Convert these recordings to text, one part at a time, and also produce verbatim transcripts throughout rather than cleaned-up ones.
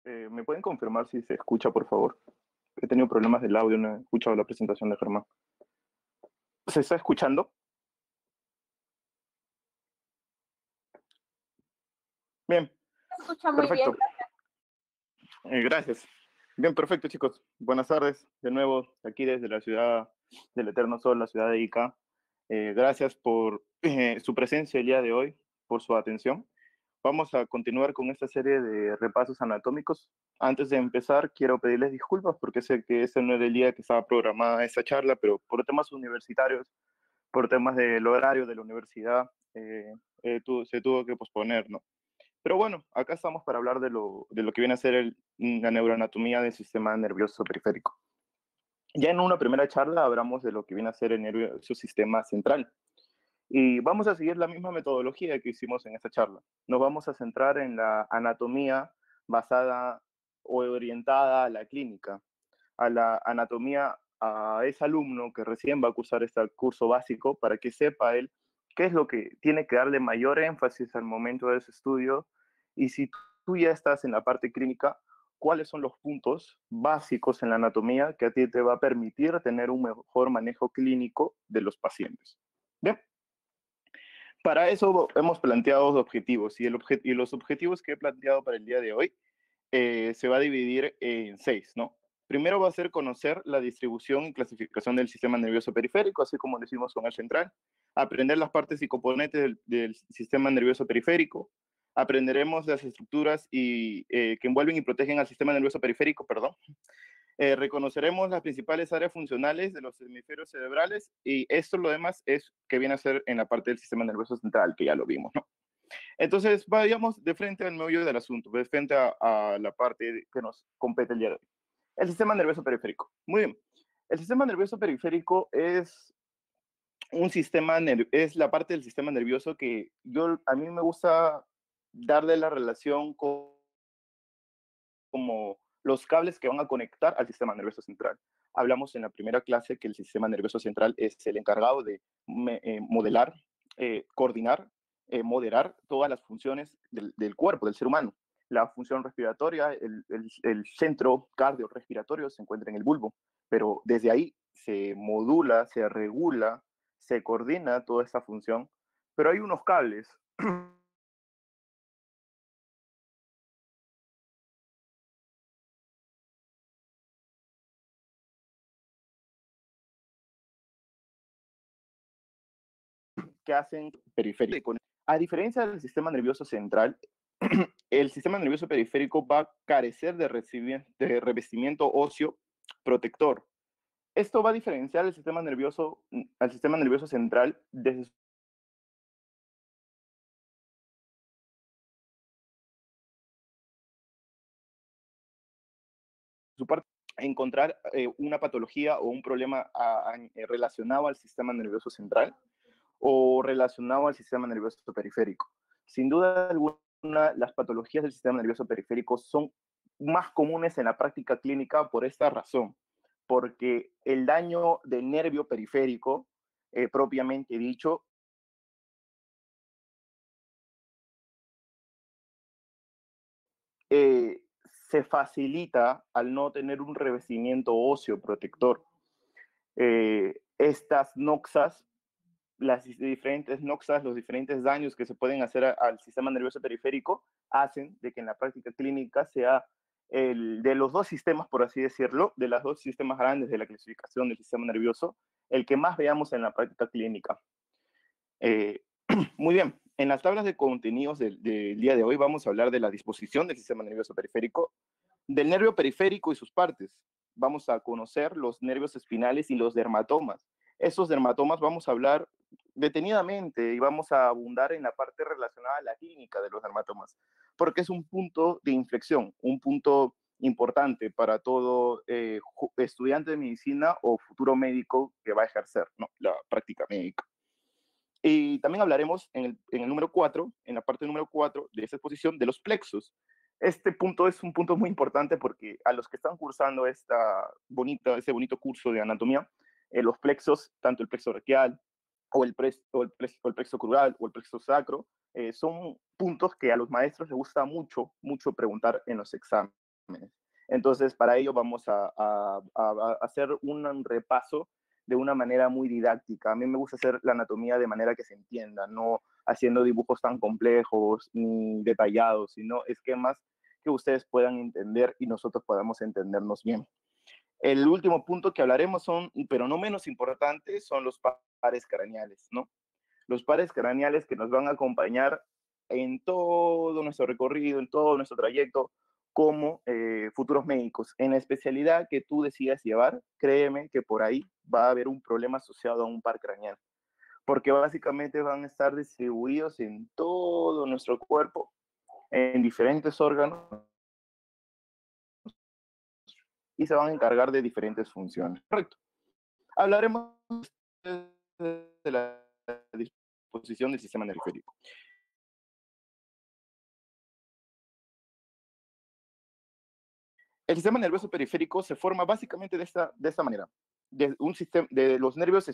Eh, ¿me pueden confirmar si se escucha, por favor? He tenido problemas del audio, no he escuchado la presentación de Germán. ¿Se está escuchando? Bien, Se escucha muy bien. perfecto. Eh, gracias. Bien, perfecto, chicos. Buenas tardes, de nuevo, aquí desde la ciudad del Eterno Sol, la ciudad de Ica. Eh, gracias por eh, su presencia el día de hoy, por su atención. Vamos a continuar con esta serie de repasos anatómicos. Antes de empezar, quiero pedirles disculpas porque sé que ese no era el día que estaba programada esta charla, pero por temas universitarios, por temas del horario de la universidad, eh, eh, tu, se tuvo que posponer, ¿no? Pero bueno, acá estamos para hablar de lo, de lo que viene a ser el, la neuroanatomía del sistema nervioso periférico. Ya en una primera charla hablamos de lo que viene a ser el nervioso sistema central. Y vamos a seguir la misma metodología que hicimos en esta charla. Nos vamos a centrar en la anatomía basada o orientada a la clínica, a la anatomía a ese alumno que recién va a cursar este curso básico para que sepa él qué es lo que tiene que darle mayor énfasis al momento de ese estudio y si tú ya estás en la parte clínica, cuáles son los puntos básicos en la anatomía que a ti te va a permitir tener un mejor manejo clínico de los pacientes. Bien. Para eso hemos planteado objetivos y, el obje y los objetivos que he planteado para el día de hoy eh, se va a dividir en seis, ¿no? Primero va a ser conocer la distribución y clasificación del sistema nervioso periférico, así como lo hicimos con el central. Aprender las partes y componentes del, del sistema nervioso periférico. Aprenderemos las estructuras y, eh, que envuelven y protegen al sistema nervioso periférico, perdón. Eh, reconoceremos las principales áreas funcionales de los hemisferios cerebrales y esto lo demás es que viene a ser en la parte del sistema nervioso central, que ya lo vimos, ¿no? Entonces, vayamos de frente al meollo del asunto, de frente a, a la parte que nos compete el día de hoy. El sistema nervioso periférico. Muy bien. El sistema nervioso periférico es un sistema, es la parte del sistema nervioso que yo, a mí me gusta darle la relación con, como los cables que van a conectar al sistema nervioso central. Hablamos en la primera clase que el sistema nervioso central es el encargado de eh, modelar, eh, coordinar, eh, moderar todas las funciones del, del, cuerpo, del ser humano. La función respiratoria, el, el, el centro cardiorrespiratorio se encuentra en el bulbo, pero desde ahí se modula, se regula, se coordina toda esta función, pero hay unos cables que hacen periférico. A diferencia del sistema nervioso central, el sistema nervioso periférico va a carecer de, de revestimiento óseo protector. Esto va a diferenciar el sistema nervioso, al sistema nervioso central desde su parte, encontrar eh, una patología o un problema a, a, relacionado al sistema nervioso central o relacionado al sistema nervioso periférico. Sin duda alguna, las patologías del sistema nervioso periférico son más comunes en la práctica clínica por esta razón, porque el daño del nervio periférico, eh, propiamente dicho, eh, se facilita al no tener un revestimiento óseo protector. Eh, estas noxas, las diferentes noxas, los diferentes daños que se pueden hacer a, al sistema nervioso periférico hacen de que en la práctica clínica sea el, de los dos sistemas, por así decirlo, de los dos sistemas grandes de la clasificación del sistema nervioso, el que más veamos en la práctica clínica. Eh, muy bien, en las tablas de contenidos del, del día de hoy vamos a hablar de la disposición del sistema nervioso periférico, del nervio periférico y sus partes. Vamos a conocer los nervios espinales y los dermatomas. Esos dermatomas vamos a hablar detenidamente y vamos a abundar en la parte relacionada a la clínica de los dermatomas, porque es un punto de inflexión, un punto importante para todo eh, estudiante de medicina o futuro médico que va a ejercer, ¿no?, la práctica médica. Y también hablaremos en el, en el número cuatro, en la parte número cuatro de esta exposición, de los plexos. Este punto es un punto muy importante porque a los que están cursando esta bonita, este bonito curso de anatomía, eh, los plexos, tanto el plexo braquial o el, pres, o el, pres, o el plexo crural o el plexo sacro, eh, son puntos que a los maestros les gusta mucho, mucho preguntar en los exámenes. Entonces, para ello vamos a, a, a hacer un repaso de una manera muy didáctica. A mí me gusta hacer la anatomía de manera que se entienda, no haciendo dibujos tan complejos ni detallados, sino esquemas que ustedes puedan entender y nosotros podamos entendernos bien. El último punto que hablaremos son, pero no menos importantes, son los pares craneales, ¿no? Los pares craneales que nos van a acompañar en todo nuestro recorrido, en todo nuestro trayecto como eh, futuros médicos. En la especialidad que tú decidas llevar, créeme que por ahí va a haber un problema asociado a un par craneal, porque básicamente van a estar distribuidos en todo nuestro cuerpo, en diferentes órganos, y se van a encargar de diferentes funciones. Correcto. Hablaremos de la disposición del sistema periférico. El sistema nervioso periférico se forma básicamente de esta, de esta manera, de, un sistema, de los nervios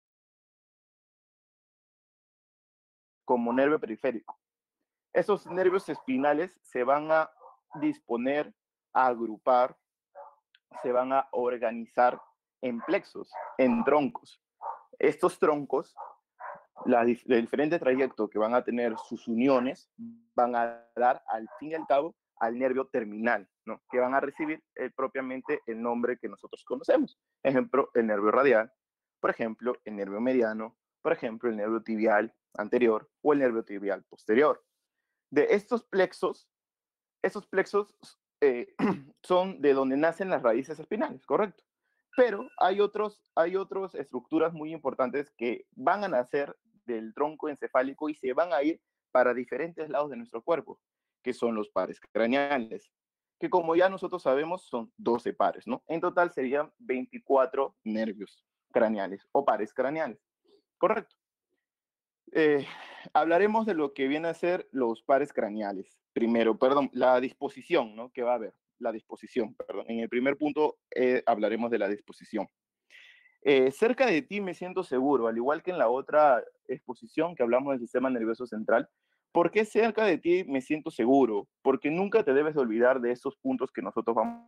como nervio periférico. Esos nervios espinales se van a disponer, a agrupar, se van a organizar en plexos, en troncos. Estos troncos, la, el diferente trayecto que van a tener sus uniones, van a dar al fin y al cabo al nervio terminal, ¿no? Que van a recibir eh, propiamente el nombre que nosotros conocemos. Ejemplo, el nervio radial, por ejemplo, el nervio mediano, por ejemplo, el nervio tibial anterior o el nervio tibial posterior. De estos plexos, esos plexos eh, son de donde nacen las raíces espinales, correcto. Pero hay otros, hay otras estructuras muy importantes que van a nacer del tronco encefálico y se van a ir para diferentes lados de nuestro cuerpo, que son los pares craneales, que como ya nosotros sabemos son doce pares, ¿no? En total serían veinticuatro nervios craneales o pares craneales, correcto. Eh, hablaremos de lo que viene a ser los pares craneales. Primero, perdón, la disposición, ¿no? Que va a haber, la disposición, perdón. En el primer punto eh, hablaremos de la disposición. Eh, cerca de ti me siento seguro, al igual que en la otra exposición que hablamos del sistema nervioso central. ¿Por qué cerca de ti me siento seguro? Porque nunca te debes de olvidar de esos puntos que nosotros vamos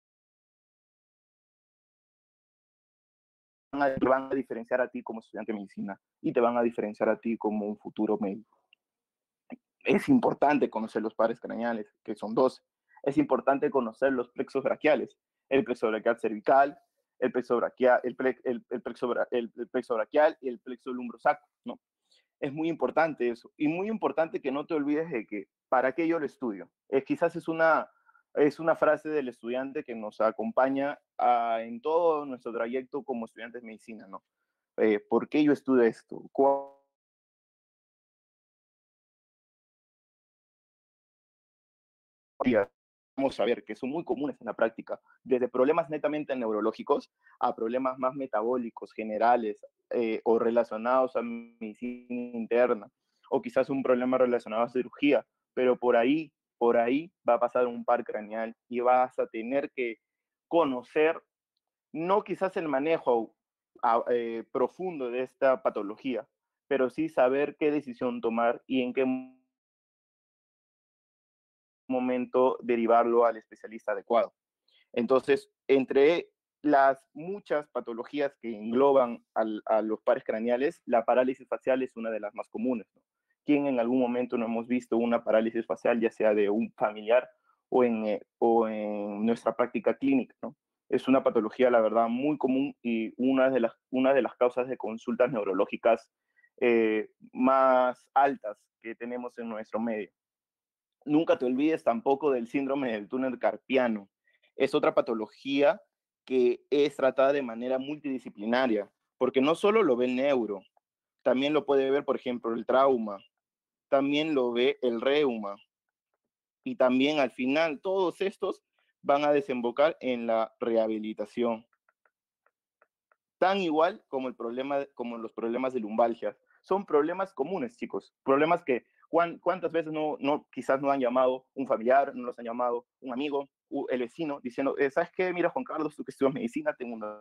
a, te van a diferenciar a ti como estudiante de medicina y te van a diferenciar a ti como un futuro médico. Es importante conocer los pares craneales, que son doce. Es importante conocer los plexos braquiales, el plexo braquial cervical, el plexo braquial, el, ple, el, el, plexo, el, el plexo braquial y el plexo lumbrosacro, ¿no? Es muy importante eso. Y muy importante que no te olvides de que, ¿para qué yo lo estudio? Eh, quizás es una, es una frase del estudiante que nos acompaña a, en todo nuestro trayecto como estudiantes de medicina, ¿no? Eh, ¿Por qué yo estudio esto? ¿Cuál vamos a ver que son muy comunes en la práctica, desde problemas netamente neurológicos a problemas más metabólicos, generales eh, o relacionados a medicina interna, o quizás un problema relacionado a cirugía, pero por ahí, por ahí va a pasar un par craneal y vas a tener que conocer, no quizás el manejo a, eh, profundo de esta patología, pero sí saber qué decisión tomar y en qué momento derivarlo al especialista adecuado. Entonces, entre las muchas patologías que engloban al, a los pares craneales, la parálisis facial es una de las más comunes, ¿no? ¿Quién en algún momento no hemos visto una parálisis facial, ya sea de un familiar o en, eh, o en nuestra práctica clínica, ¿no? Es una patología, la verdad, muy común y una de las, una de las causas de consultas neurológicas eh, más altas que tenemos en nuestro medio. Nunca te olvides tampoco del síndrome del túnel carpiano. Es otra patología que es tratada de manera multidisciplinaria, porque no solo lo ve el neuro, también lo puede ver, por ejemplo, el trauma, también lo ve el reuma, y también al final todos estos van a desembocar en la rehabilitación. Tan igual como, el problema, como los problemas de lumbalgia. Son problemas comunes, chicos, problemas que ¿cuántas veces no, no, quizás no han llamado un familiar, no los han llamado un amigo, el vecino, diciendo, eh, ¿sabes qué? Mira, Juan Carlos, tú que estudias medicina, tengo una...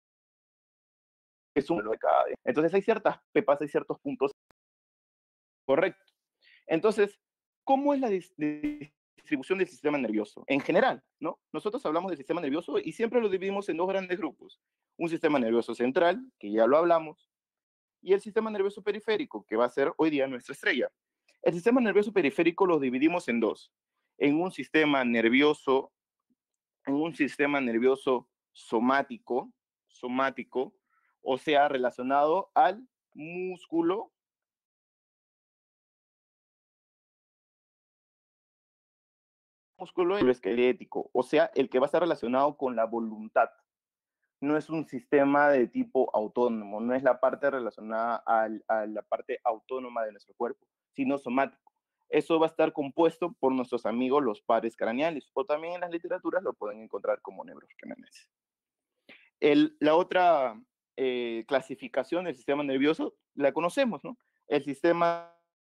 Es un de cada día. Entonces hay ciertas pepas, hay ciertos puntos correctos. Entonces, ¿cómo es la distribución del sistema nervioso, en general, ¿no? Nosotros hablamos del sistema nervioso y siempre lo dividimos en dos grandes grupos. Un sistema nervioso central, que ya lo hablamos, y el sistema nervioso periférico, que va a ser hoy día nuestra estrella. El sistema nervioso periférico lo dividimos en dos. En un sistema nervioso, en un sistema nervioso somático, somático, o sea, relacionado al músculo, músculo esquelético, o sea, el que va a estar relacionado con la voluntad. No es un sistema de tipo autónomo, no es la parte relacionada al, a la parte autónoma de nuestro cuerpo, sino somático. Eso va a estar compuesto por nuestros amigos los pares craneales, o también en las literaturas lo pueden encontrar como neuronas craneales. El, la otra eh, clasificación del sistema nervioso la conocemos, ¿no? El sistema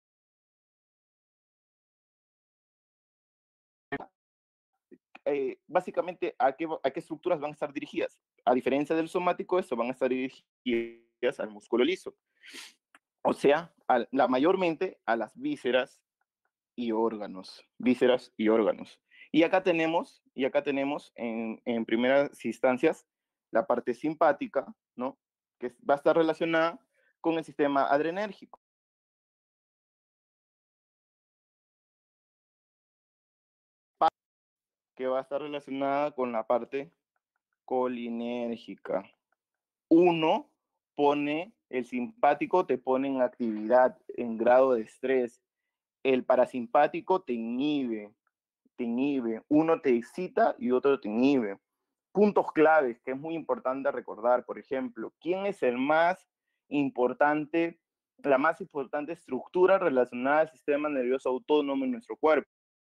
Eh, básicamente a qué, a qué estructuras van a estar dirigidas. A diferencia del somático, eso van a estar dirigidas al músculo liso. O sea, a, la mayormente a las vísceras y órganos. Vísceras y órganos. Y acá tenemos, y acá tenemos en, en primeras instancias la parte simpática, ¿no? Que va a estar relacionada con el sistema adrenérgico. Que va a estar relacionada con la parte colinérgica. Uno pone, el simpático te pone en actividad, en grado de estrés. El parasimpático te inhibe, te inhibe. Uno te excita y otro te inhibe. Puntos claves que es muy importante recordar, por ejemplo, ¿quién es el más importante, la más importante estructura relacionada al sistema nervioso autónomo en nuestro cuerpo?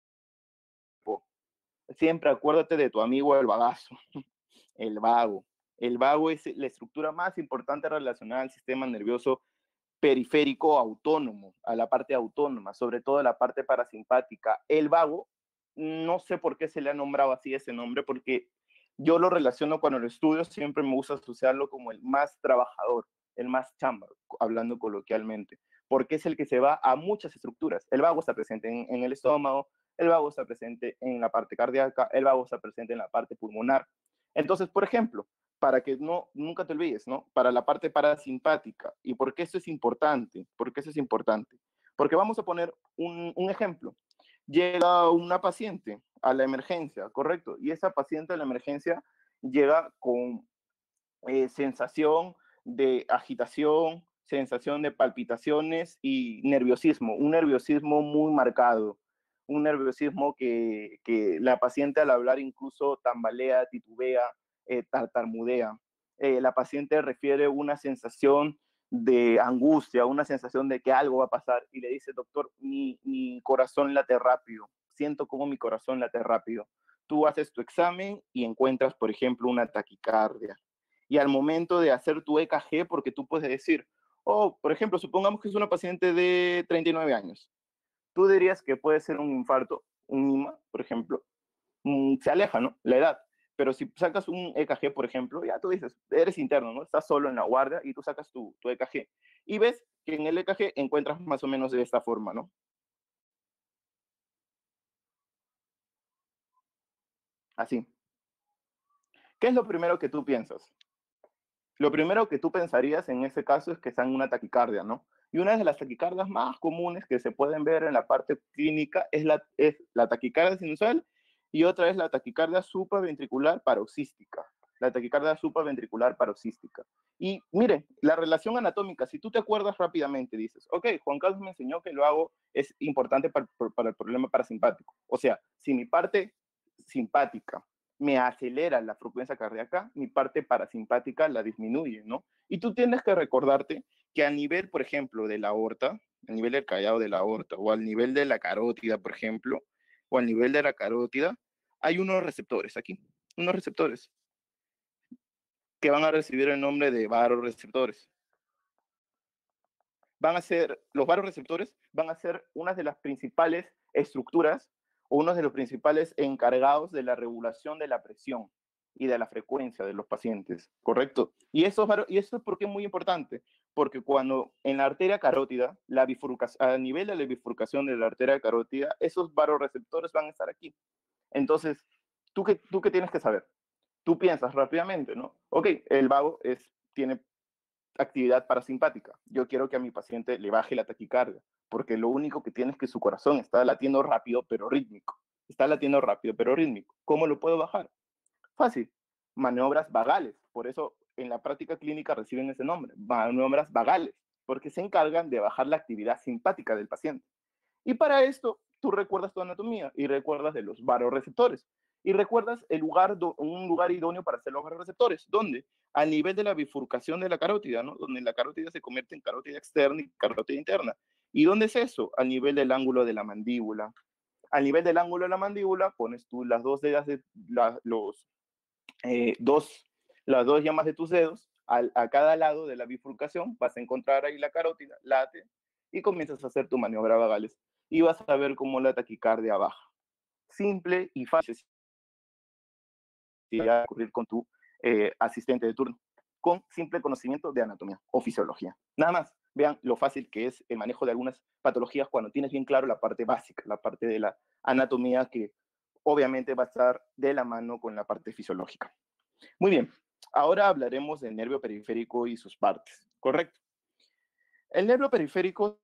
Siempre acuérdate de tu amigo el bagazo, el vago. El vago es la estructura más importante relacionada al sistema nervioso periférico autónomo, a la parte autónoma, sobre todo la parte parasimpática. El vago, no sé por qué se le ha nombrado así ese nombre, porque yo lo relaciono cuando lo estudio, siempre me gusta asociarlo como el más trabajador, el más chamba, hablando coloquialmente, porque es el que se va a muchas estructuras. El vago está presente en, en el estómago, el vago está presente en la parte cardíaca, el vago está presente en la parte pulmonar. Entonces, por ejemplo, para que no, nunca te olvides, ¿no? Para la parte parasimpática. ¿Y por qué eso es importante? ¿Por qué eso es importante? Porque vamos a poner un, un ejemplo. Llega una paciente a la emergencia, ¿correcto? Y esa paciente a la emergencia llega con eh, sensación de agitación, sensación de palpitaciones y nerviosismo, un nerviosismo muy marcado, un nerviosismo que, que la paciente al hablar incluso tambalea, titubea, eh, tartamudea. Eh, la paciente refiere una sensación de angustia, una sensación de que algo va a pasar y le dice, doctor, mi, mi corazón late rápido, siento como mi corazón late rápido. Tú haces tu examen y encuentras, por ejemplo, una taquicardia. Y al momento de hacer tu E K G, porque tú puedes decir, oh, por ejemplo, supongamos que es una paciente de treinta y nueve años. Tú dirías que puede ser un infarto, un I M A, por ejemplo. Mm, se aleja, ¿no? La edad. Pero si sacas un E K G, por ejemplo, ya tú dices, eres interno, ¿no? Estás solo en la guardia y tú sacas tu, tu E K G. Y ves que en el E K G encuentras más o menos de esta forma, ¿no? Así. ¿Qué es lo primero que tú piensas? Lo primero que tú pensarías en ese caso es que está en una taquicardia, ¿no? Y una de las taquicardias más comunes que se pueden ver en la parte clínica es la, es la taquicardia sinusal y otra es la taquicardia supraventricular paroxística. La taquicardia supraventricular paroxística. Y mire, la relación anatómica, si tú te acuerdas rápidamente, dices, ok, Juan Carlos me enseñó que lo hago, es importante para, para el problema parasimpático. O sea, si mi parte simpática me acelera la frecuencia cardíaca, mi parte parasimpática la disminuye, ¿no? Y tú tienes que recordarte que a nivel, por ejemplo, de la aorta, a nivel del callado de la aorta, o al nivel de la carótida, por ejemplo, o al nivel de la carótida, hay unos receptores aquí, unos receptores que van a recibir el nombre de varoreceptores. Van a ser, los varoreceptores van a ser una de las principales estructuras o uno de los principales encargados de la regulación de la presión y de la frecuencia de los pacientes, ¿correcto? Y eso, y eso es porque es muy importante, porque cuando en la arteria carótida, la bifurcación, a nivel de la bifurcación de la arteria carótida, esos varoreceptores van a estar aquí. Entonces, ¿tú qué, tú qué tienes que saber? Tú piensas rápidamente, ¿no? Ok, el vago es, tiene actividad parasimpática. Yo quiero que a mi paciente le baje la taquicardia, porque lo único que tiene es que su corazón está latiendo rápido, pero rítmico. Está latiendo rápido, pero rítmico. ¿Cómo lo puedo bajar? Fácil. Maniobras vagales. Por eso en la práctica clínica reciben ese nombre. Maniobras vagales, porque se encargan de bajar la actividad simpática del paciente. Y para esto, tú recuerdas tu anatomía y recuerdas de los varoreceptores. Y recuerdas el lugar, un lugar idóneo para hacer los varoreceptores. ¿Dónde? A nivel de la bifurcación de la carótida, ¿no? Donde la carótida se convierte en carótida externa y carótida interna. ¿Y dónde es eso? Al nivel del ángulo de la mandíbula. Al nivel del ángulo de la mandíbula, pones tú las dos dedas de la, los eh, dos, las dos llamas de tus dedos, al, a cada lado de la bifurcación, vas a encontrar ahí la carótida, late, y comienzas a hacer tu maniobra vagales. Y vas a ver cómo la taquicardia baja. Simple y fácil. Y a ocurrir con tu eh, asistente de turno, con simple conocimiento de anatomía o fisiología. Nada más, vean lo fácil que es el manejo de algunas patologías cuando tienes bien claro la parte básica, la parte de la anatomía que obviamente va a estar de la mano con la parte fisiológica. Muy bien, ahora hablaremos del nervio periférico y sus partes, ¿correcto? El nervio periférico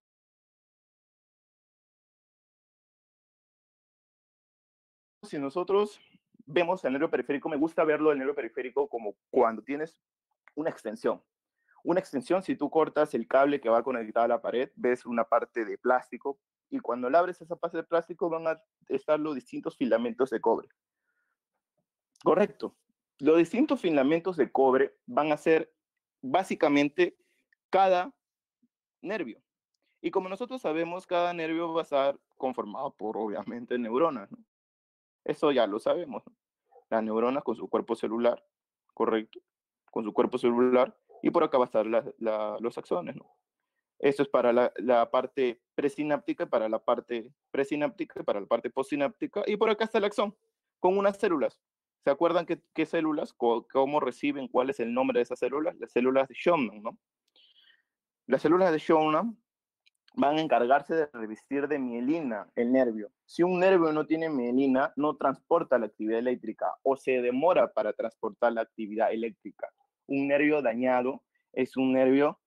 si nosotros vemos el nervio periférico, me gusta verlo el nervio periférico como cuando tienes una extensión. Una extensión, si tú cortas el cable que va conectado a la pared, ves una parte de plástico y cuando le abres esa parte de plástico van a estar los distintos filamentos de cobre. Correcto. Los distintos filamentos de cobre van a ser básicamente cada nervio. Y como nosotros sabemos, cada nervio va a estar conformado por, obviamente, neuronas, ¿no? Eso ya lo sabemos, ¿no? Las neuronas con su cuerpo celular, correcto, con su cuerpo celular, y por acá va a estar la, la, los axones, ¿no? Esto es para la, la parte presináptica, para la parte presináptica, para la parte postsináptica, y por acá está el axón, con unas células. ¿Se acuerdan qué, qué células, cómo reciben, cuál es el nombre de esas células? Las células de Schwann, ¿no? Las células de Schwann van a encargarse de revestir de mielina el nervio. Si un nervio no tiene mielina, no transporta la actividad eléctrica o se demora para transportar la actividad eléctrica. Un nervio dañado es un nervio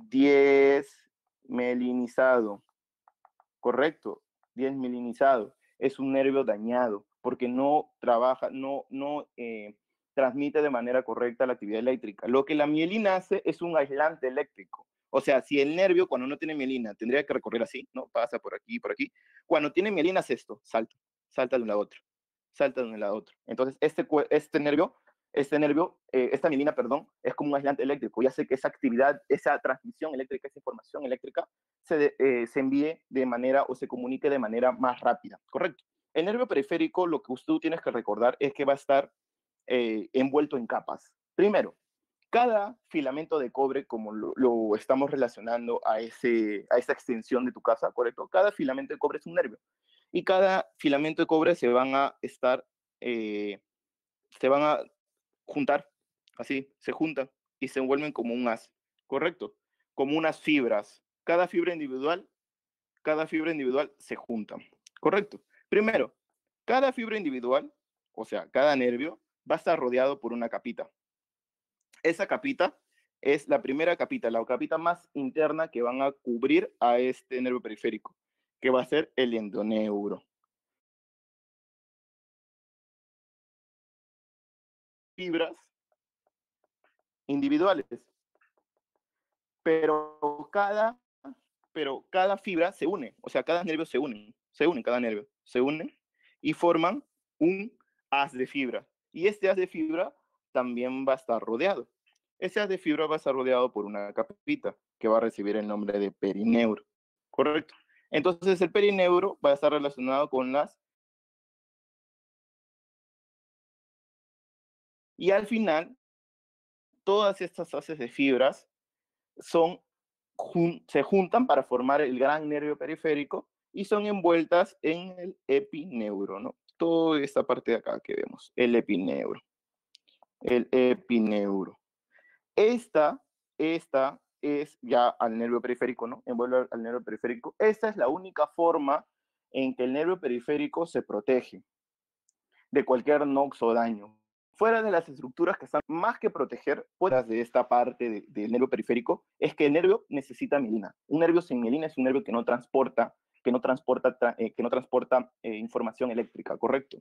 desmielinizado, correcto, desmielinizado. Es un nervio dañado porque no trabaja, no, no eh, transmite de manera correcta la actividad eléctrica. Lo que la mielina hace es un aislante eléctrico. O sea, si el nervio cuando no tiene mielina tendría que recorrer así, ¿no? Pasa por aquí, por aquí. Cuando tiene mielina es esto, salta, salta de un lado a otro, salta de un lado a otro. Entonces, este, este nervio, este nervio, eh, esta mielina, perdón, es como un aislante eléctrico y hace que esa actividad, esa transmisión eléctrica, esa información eléctrica se, eh, se envíe de manera o se comunique de manera más rápida, ¿correcto? El nervio periférico, lo que usted tienes que recordar es que va a estar eh, envuelto en capas. Primero, cada filamento de cobre, como lo, lo estamos relacionando a, ese, a esa extensión de tu casa, ¿correcto? Cada filamento de cobre es un nervio. Y cada filamento de cobre se van a estar, eh, se van a juntar, así, se juntan y se envuelven como un haz, ¿correcto? Como unas fibras. Cada fibra individual, cada fibra individual se junta, ¿correcto? Primero, cada fibra individual, o sea, cada nervio, va a estar rodeado por una capita. Esa capita es la primera capita, la capita más interna que van a cubrir a este nervio periférico, que va a ser el endoneuro. Fibras individuales, pero cada, pero cada fibra se une, o sea, cada nervio se une, se une cada nervio, se une y forman un haz de fibra. Y este haz de fibra también va a estar rodeado. Ese haz de fibra va a estar rodeado por una capita que va a recibir el nombre de perineuro, ¿correcto? Entonces el perineuro va a estar relacionado con las... Y al final, todas estas haces de fibras son, jun, se juntan para formar el gran nervio periférico y son envueltas en el epineuro, ¿no? Toda esta parte de acá que vemos, el epineuro. El epineuro. Esta, esta es ya al nervio periférico, ¿no? Envuelve al nervio periférico. Esta es la única forma en que el nervio periférico se protege de cualquier nox o daño. Fuera de las estructuras que están más que proteger, fuera de esta parte de, del nervio periférico, es que el nervio necesita mielina. Un nervio sin mielina es un nervio que no transporta, que no transporta, eh, que no transporta eh, información eléctrica, ¿correcto?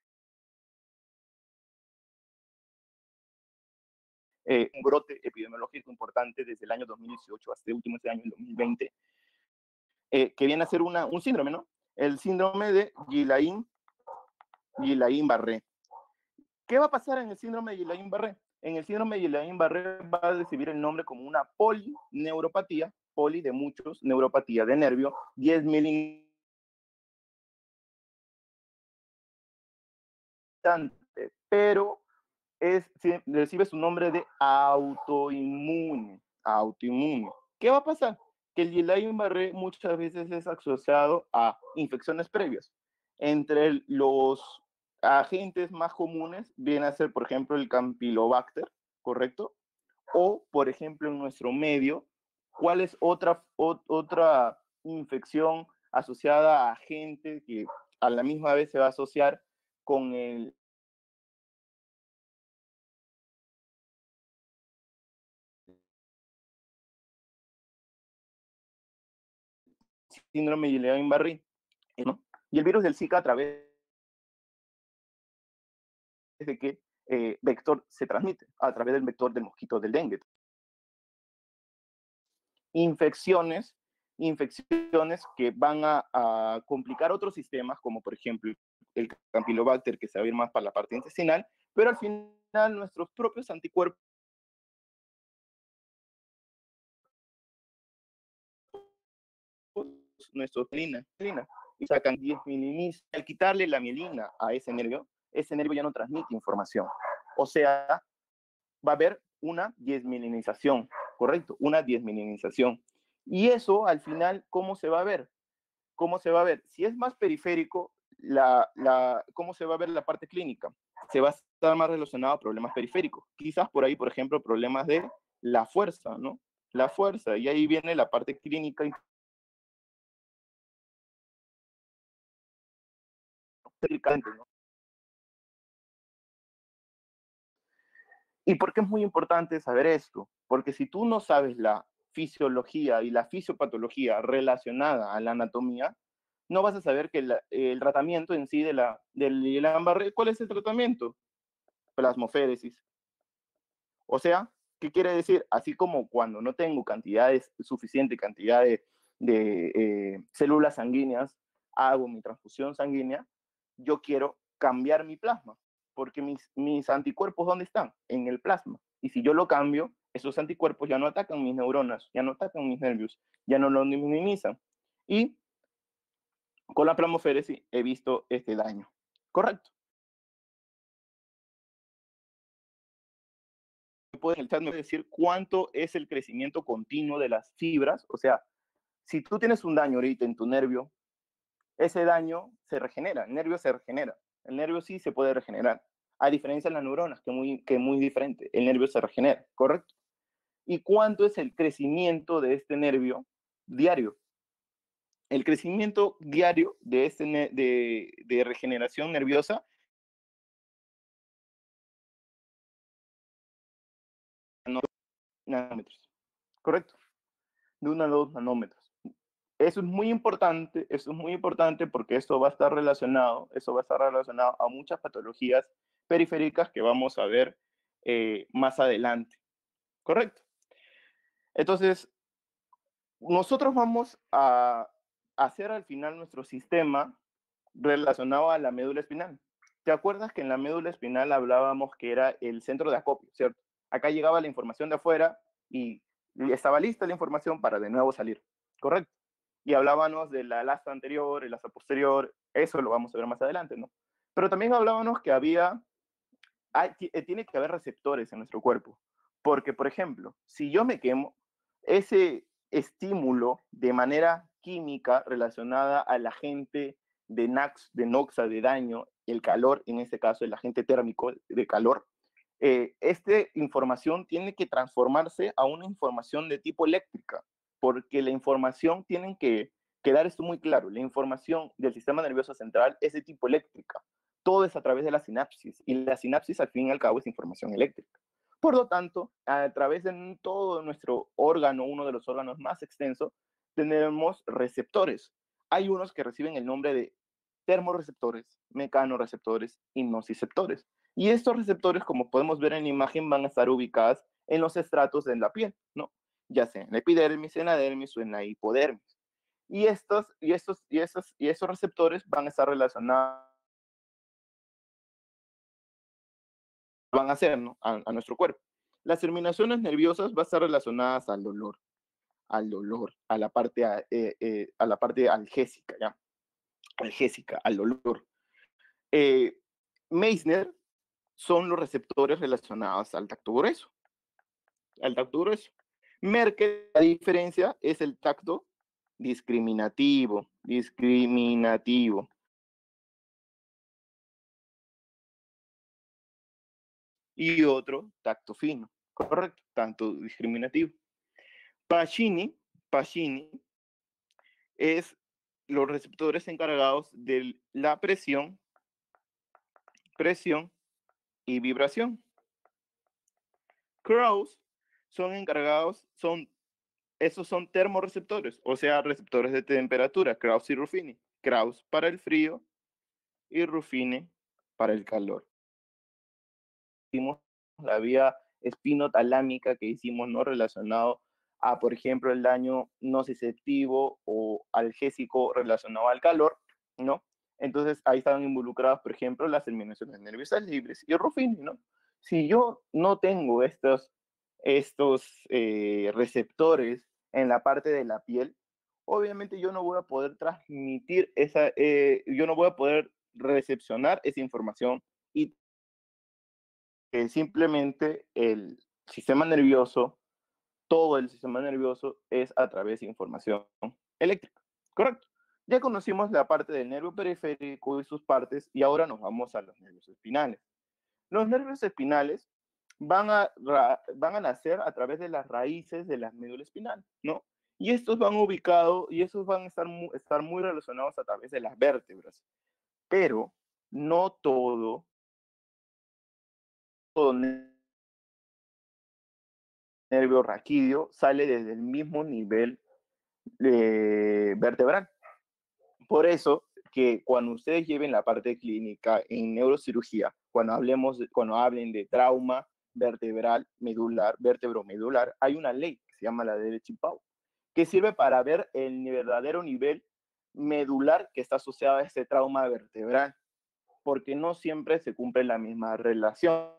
Eh, un brote epidemiológico importante desde el año dos mil dieciocho hasta el último este año, el dos mil veinte, eh, que viene a ser una, un síndrome, ¿no? El síndrome de Guillain-Barré. ¿Qué va a pasar en el síndrome de Guillain-Barré? En el síndrome de Guillain-Barré va a recibir el nombre como una polineuropatía, poli de muchos, neuropatía de nervio, diez mil instantes, pero es, recibe su nombre de autoinmune, autoinmune. ¿Qué va a pasar? Que el Guillain-Barré muchas veces es asociado a infecciones previas. Entre los agentes más comunes viene a ser, por ejemplo, el Campylobacter, ¿correcto? O, por ejemplo, en nuestro medio, ¿cuál es otra, o, otra infección asociada a agentes que a la misma vez se va a asociar con el síndrome de Guillain-Barré, ¿no? Y el virus del Zika a través de qué eh, vector se transmite, a través del vector del mosquito del dengue. Infecciones, infecciones que van a, a complicar otros sistemas, como por ejemplo el Campylobacter, que se va a ir más para la parte intestinal, pero al final nuestros propios anticuerpos, nuestra mielina, y sacan diez milimilis. Al quitarle la mielina a ese nervio, ese nervio ya no transmite información. O sea, va a haber una desmielinización, ¿correcto? Una desmielinización. Y eso, al final, ¿cómo se va a ver? ¿Cómo se va a ver? Si es más periférico, la, la, ¿cómo se va a ver la parte clínica? Se va a estar más relacionado a problemas periféricos. Quizás por ahí, por ejemplo, problemas de la fuerza, ¿no? La fuerza, y ahí viene la parte clínica. ¿No? ¿Y por qué es muy importante saber esto? Porque si tú no sabes la fisiología y la fisiopatología relacionada a la anatomía, no vas a saber que la, el tratamiento en sí de la, del Guillain-Barré, ¿cuál es el tratamiento? Plasmoféresis. O sea, ¿qué quiere decir? Así como cuando no tengo cantidades, suficiente cantidad de, de eh, células sanguíneas, hago mi transfusión sanguínea, yo quiero cambiar mi plasma, porque mis, mis anticuerpos, ¿dónde están? En el plasma. Y si yo lo cambio, esos anticuerpos ya no atacan mis neuronas, ya no atacan mis nervios, ya no lo minimizan. Y con la plasmoféresis he visto este daño. Correcto. En el chat me puede decir cuánto es el crecimiento continuo de las fibras, o sea, si tú tienes un daño ahorita en tu nervio, ese daño se regenera, el nervio se regenera, el nervio sí se puede regenerar, a diferencia de las neuronas, que es muy, que muy diferente, el nervio se regenera, ¿correcto? ¿Y cuánto es el crecimiento de este nervio diario? El crecimiento diario de, este de, de regeneración nerviosa nanómetros, ¿correcto? De uno a dos nanómetros. Eso es muy importante, eso es muy importante porque esto va a estar relacionado, eso va a estar relacionado a muchas patologías periféricas que vamos a ver eh, más adelante, ¿correcto? Entonces, nosotros vamos a hacer al final nuestro sistema relacionado a la médula espinal. ¿Te acuerdas que en la médula espinal hablábamos que era el centro de acopio, ¿cierto? Acá llegaba la información de afuera y estaba lista la información para de nuevo salir, ¿correcto? Y hablábamos de la asa anterior, el asa posterior, eso lo vamos a ver más adelante, ¿no? Pero también hablábamos que había, hay, tiene que haber receptores en nuestro cuerpo, porque, por ejemplo, si yo me quemo, ese estímulo de manera química relacionada al agente de, Nax, de noxa, de daño, el calor, en este caso el agente térmico de calor, eh, esta información tiene que transformarse a una información de tipo eléctrica, porque la información tiene que quedar esto muy claro, la información del sistema nervioso central es de tipo eléctrica, todo es a través de la sinapsis, y la sinapsis al fin y al cabo es información eléctrica. Por lo tanto, a través de todo nuestro órgano, uno de los órganos más extensos, tenemos receptores. Hay unos que reciben el nombre de termorreceptores, mecanorreceptores y nociceptores. Y estos receptores, como podemos ver en la imagen, van a estar ubicados en los estratos de la piel, ¿no? Ya sea en la epidermis, en la dermis o en la hipodermis. Y estos, y estos, y estos, y estos receptores van a estar relacionados, van a hacer, ¿no? a, a nuestro cuerpo. Las terminaciones nerviosas van a estar relacionadas al dolor, al dolor, a la parte, eh, eh, a la parte algésica, ¿ya? Algésica, al dolor. Eh, Meissner son los receptores relacionados al tacto grueso. Al tacto grueso. Merkel, la diferencia es el tacto discriminativo, discriminativo. Y otro, tacto fino, correcto, tanto discriminativo. Pacini, Pacini es los receptores encargados de la presión, presión y vibración. Krauss son encargados, son, esos son termorreceptores, o sea, receptores de temperatura, Krauss y Ruffini. Krauss para el frío y Ruffini para el calor. Hicimos la vía espinotalámica que hicimos no relacionado a, por ejemplo, el daño nociceptivo o algésico relacionado al calor, ¿no? Entonces ahí estaban involucradas, por ejemplo, las terminaciones nerviosas libres y Ruffini, ¿no? Si yo no tengo estos, estos eh, receptores en la parte de la piel, obviamente yo no voy a poder transmitir esa, eh, yo no voy a poder recepcionar esa información y que simplemente el sistema nervioso, todo el sistema nervioso es a través de información eléctrica, ¿correcto? Ya conocimos la parte del nervio periférico y sus partes y ahora nos vamos a los nervios espinales. Los nervios espinales van a, van a nacer a través de las raíces de la médula espinal, ¿no? Y estos van ubicados y estos van a estar muy, estar muy relacionados a través de las vértebras. Pero no todo, todo nervio raquídeo sale desde el mismo nivel eh, vertebral. Por eso que cuando ustedes lleven la parte clínica en neurocirugía, cuando, hablemos, cuando hablen de trauma vertebral medular, vertebromedular, hay una ley que se llama la ley de Chippau, que sirve para ver el verdadero nivel medular que está asociado a este trauma vertebral, porque no siempre se cumple la misma relación.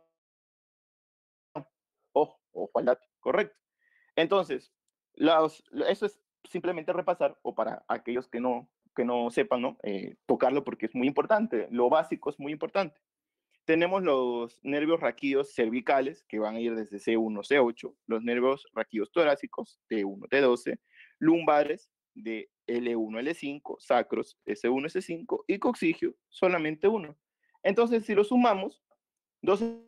Ojo, ojo al dato, correcto. Entonces, los, eso es simplemente repasar, o para aquellos que no, que no sepan, ¿no? Eh, tocarlo porque es muy importante, lo básico es muy importante. Tenemos los nervios raquídeos cervicales, que van a ir desde C uno a C ocho, los nervios raquídeos torácicos, T uno a T doce, lumbares de L uno a L cinco, sacros S uno a S cinco y coxigio solamente uno. Entonces, si lo sumamos, doce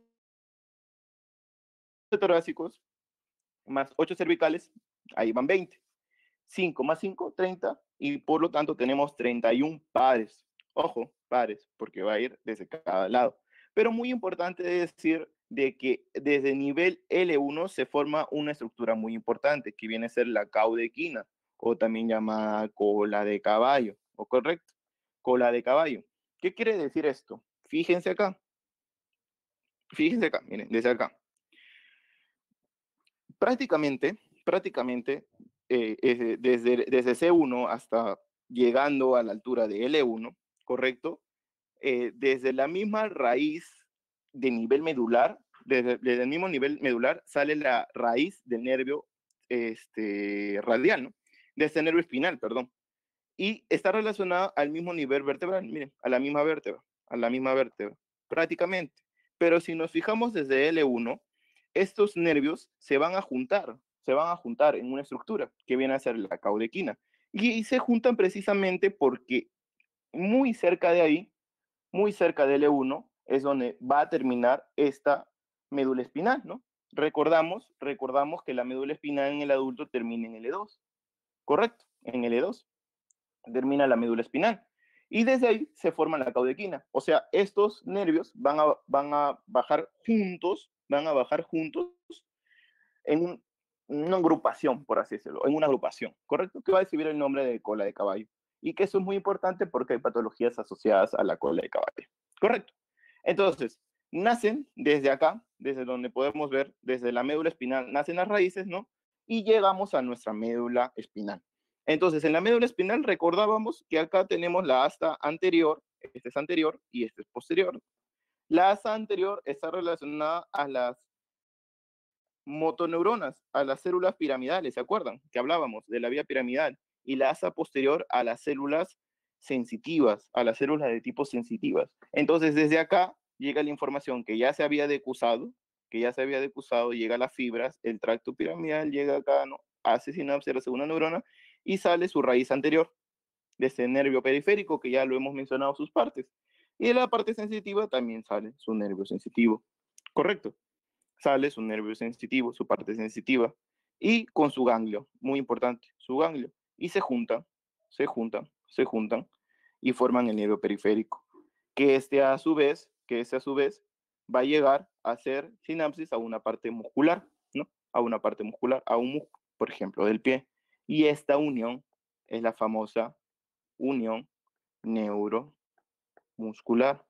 torácicos más ocho cervicales, ahí van veinte. cinco más cinco, treinta, y por lo tanto tenemos treinta y uno pares. Ojo, pares, porque va a ir desde cada lado. Pero muy importante decir de que desde nivel L uno se forma una estructura muy importante, que viene a ser la caudequina, o también llamada cola de caballo, ¿o correcto? Cola de caballo. ¿Qué quiere decir esto? Fíjense acá. Fíjense acá, miren, desde acá. Prácticamente, prácticamente, eh, eh, desde, desde C uno hasta llegando a la altura de L uno, ¿correcto? Eh, desde la misma raíz de nivel medular, desde, desde, el mismo nivel medular, sale la raíz del nervio este, radial, ¿no? De este nervio espinal, perdón. Y está relacionada al mismo nivel vertebral, miren, a la misma vértebra, a la misma vértebra, prácticamente. Pero si nos fijamos desde L uno, estos nervios se van a juntar, se van a juntar en una estructura que viene a ser la caudequina. Y, y se juntan precisamente porque muy cerca de ahí, muy cerca de L uno, es donde va a terminar esta médula espinal, ¿no? Recordamos, recordamos que la médula espinal en el adulto termina en L dos, correcto, en L dos termina la médula espinal. Y desde ahí se forma la caudequina. O sea, estos nervios van a, van a bajar juntos, van a bajar juntos en un, una agrupación, por así decirlo, en una agrupación, ¿correcto? Que va a recibir el nombre de cola de caballo. Y que eso es muy importante porque hay patologías asociadas a la cola de caballo, ¿correcto? Entonces, nacen desde acá, desde donde podemos ver, desde la médula espinal, nacen las raíces, ¿no? Y llegamos a nuestra médula espinal. Entonces, en la médula espinal recordábamos que acá tenemos la asta anterior, este es anterior y este es posterior. La asa anterior está relacionada a las motoneuronas, a las células piramidales, ¿se acuerdan? Que hablábamos de la vía piramidal. Y la asa posterior a las células sensitivas, a las células de tipo sensitivas. Entonces, desde acá llega la información que ya se había decusado, que ya se había decusado, llega a las fibras, el tracto piramidal llega acá, ¿no? Hace sinapsis a la segunda neurona y sale su raíz anterior, de ese nervio periférico, que ya lo hemos mencionado sus partes. Y de la parte sensitiva también sale su nervio sensitivo. ¿Correcto? Sale su nervio sensitivo, su parte sensitiva, y con su ganglio, muy importante, su ganglio, y se juntan, se juntan, se juntan, y forman el nervio periférico, que este a su vez, que este a su vez va a llegar a hacer sinapsis a una parte muscular, ¿no? A una parte muscular, a un músculo, por ejemplo, del pie. Y esta unión es la famosa unión neuromuscular,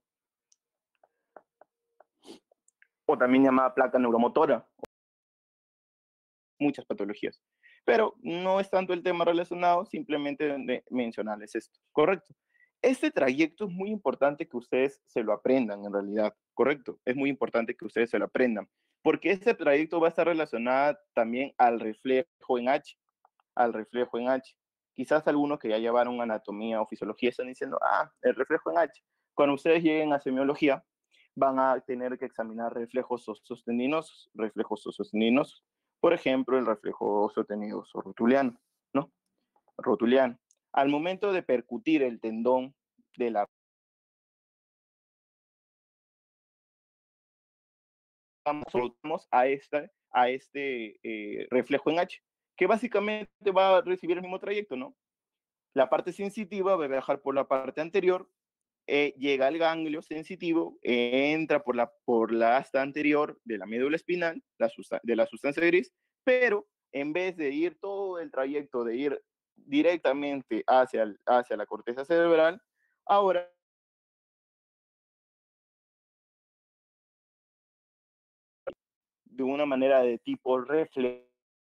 o también llamada placa neuromotora, muchas patologías. Pero no es tanto el tema relacionado, simplemente de mencionarles esto, ¿correcto? Este trayecto es muy importante que ustedes se lo aprendan en realidad, ¿correcto? Es muy importante que ustedes se lo aprendan, porque este trayecto va a estar relacionado también al reflejo en H, al reflejo en H. Quizás algunos que ya llevaron anatomía o fisiología están diciendo, ah, el reflejo en H. Cuando ustedes lleguen a semiología, van a tener que examinar reflejos sostenidosos, reflejos sostenidosos. Por ejemplo, el reflejo sostenidoso rotuliano, ¿no? Rotuliano. Al momento de percutir el tendón de la vamos a, esta, a este eh, reflejo en H, que básicamente va a recibir el mismo trayecto, ¿no? La parte sensitiva va a viajar por la parte anterior, eh, llega al ganglio sensitivo, eh, entra por la, por la asta anterior de la médula espinal, la de la sustancia gris, pero en vez de ir todo el trayecto, de ir directamente hacia, hacia la corteza cerebral, ahora de una manera de tipo reflejo,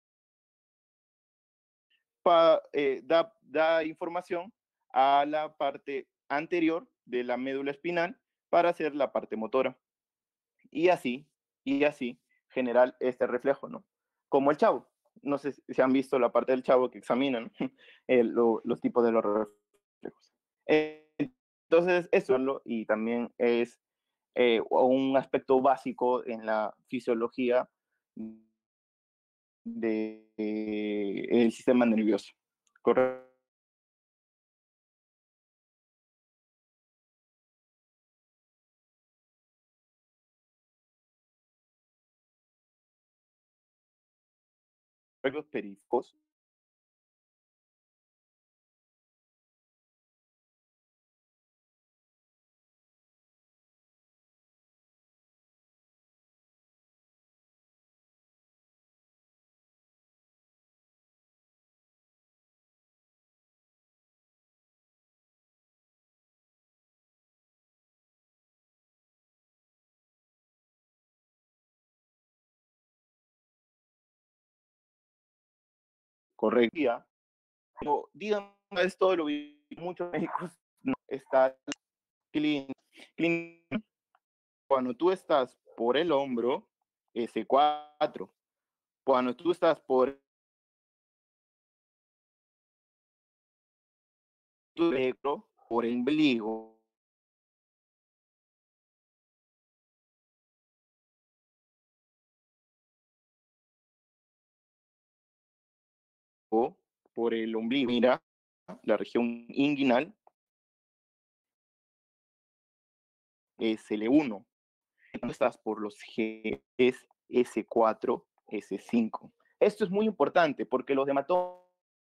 eh, da, da información a la parte anterior de la médula espinal para hacer la parte motora. Y así, y así, generar este reflejo, ¿no? Como el chavo. No sé si han visto la parte del chavo que examinan eh, lo, los tipos de los reflejos. Eh, entonces, eso, y también es eh, un aspecto básico en la fisiología del de, sistema nervioso. ¿Correcto? Periféricos. Correcto. Como digan esto, lo vi muchos médicos, no, está clínica. Cuando tú estás por el hombro, ese cuatro. Cuando tú estás por tu cerebro, por el ombligo, por el ombligo, mira, la región inguinal es L uno. compuestas por los genes ese cuatro, ese cinco. Esto es muy importante porque los hematomas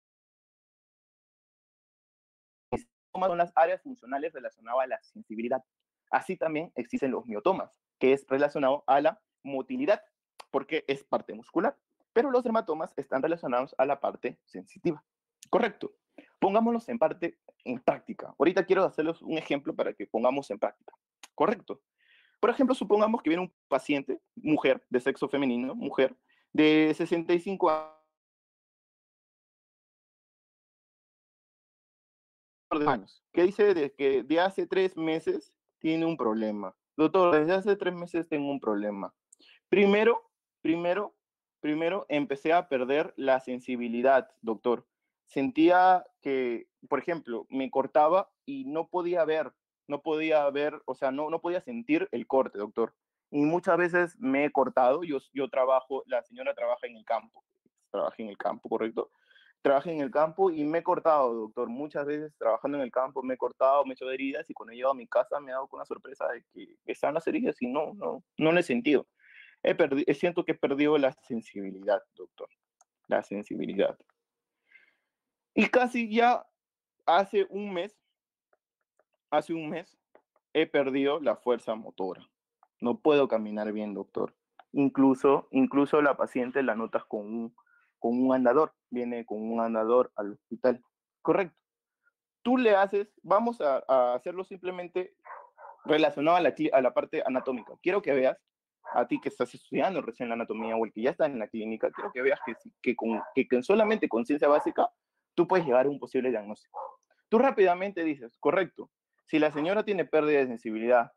son las áreas funcionales relacionadas a la sensibilidad. Así también existen los miotomas, que es relacionado a la motilidad, porque es parte muscular. Pero los dermatomas están relacionados a la parte sensitiva. Correcto. Pongámoslos en parte en práctica. Ahorita quiero hacerles un ejemplo para que pongamos en práctica. Correcto. Por ejemplo, supongamos que viene un paciente, mujer, de sexo femenino, mujer, de sesenta y cinco años, que dice de que de hace tres meses tiene un problema. Doctor, desde hace tres meses tengo un problema. Primero, primero, primero empecé a perder la sensibilidad, doctor. Sentía que, por ejemplo, me cortaba y no podía ver, no podía ver, o sea, no, no podía sentir el corte, doctor. Y muchas veces me he cortado, yo, yo trabajo, la señora trabaja en el campo, trabaja en el campo, ¿correcto? Trabajé en el campo y me he cortado, doctor. Muchas veces trabajando en el campo me he cortado, me he hecho heridas y cuando he llegado a mi casa me he dado con una sorpresa de que están las heridas y no, no, no lo he sentido. He perdido, siento que he perdido la sensibilidad, doctor. La sensibilidad. Y casi ya hace un mes, hace un mes, he perdido la fuerza motora. No puedo caminar bien, doctor. Incluso, incluso la paciente la notas con un, con un andador. Viene con un andador al hospital. Correcto. Tú le haces, vamos a, a hacerlo simplemente relacionado a la, a la parte anatómica. Quiero que veas, a ti que estás estudiando recién la anatomía o el que ya está en la clínica, quiero que veas que, que, con, que, que solamente con ciencia básica tú puedes llegar a un posible diagnóstico. Tú rápidamente dices, correcto, si la señora tiene pérdida de sensibilidad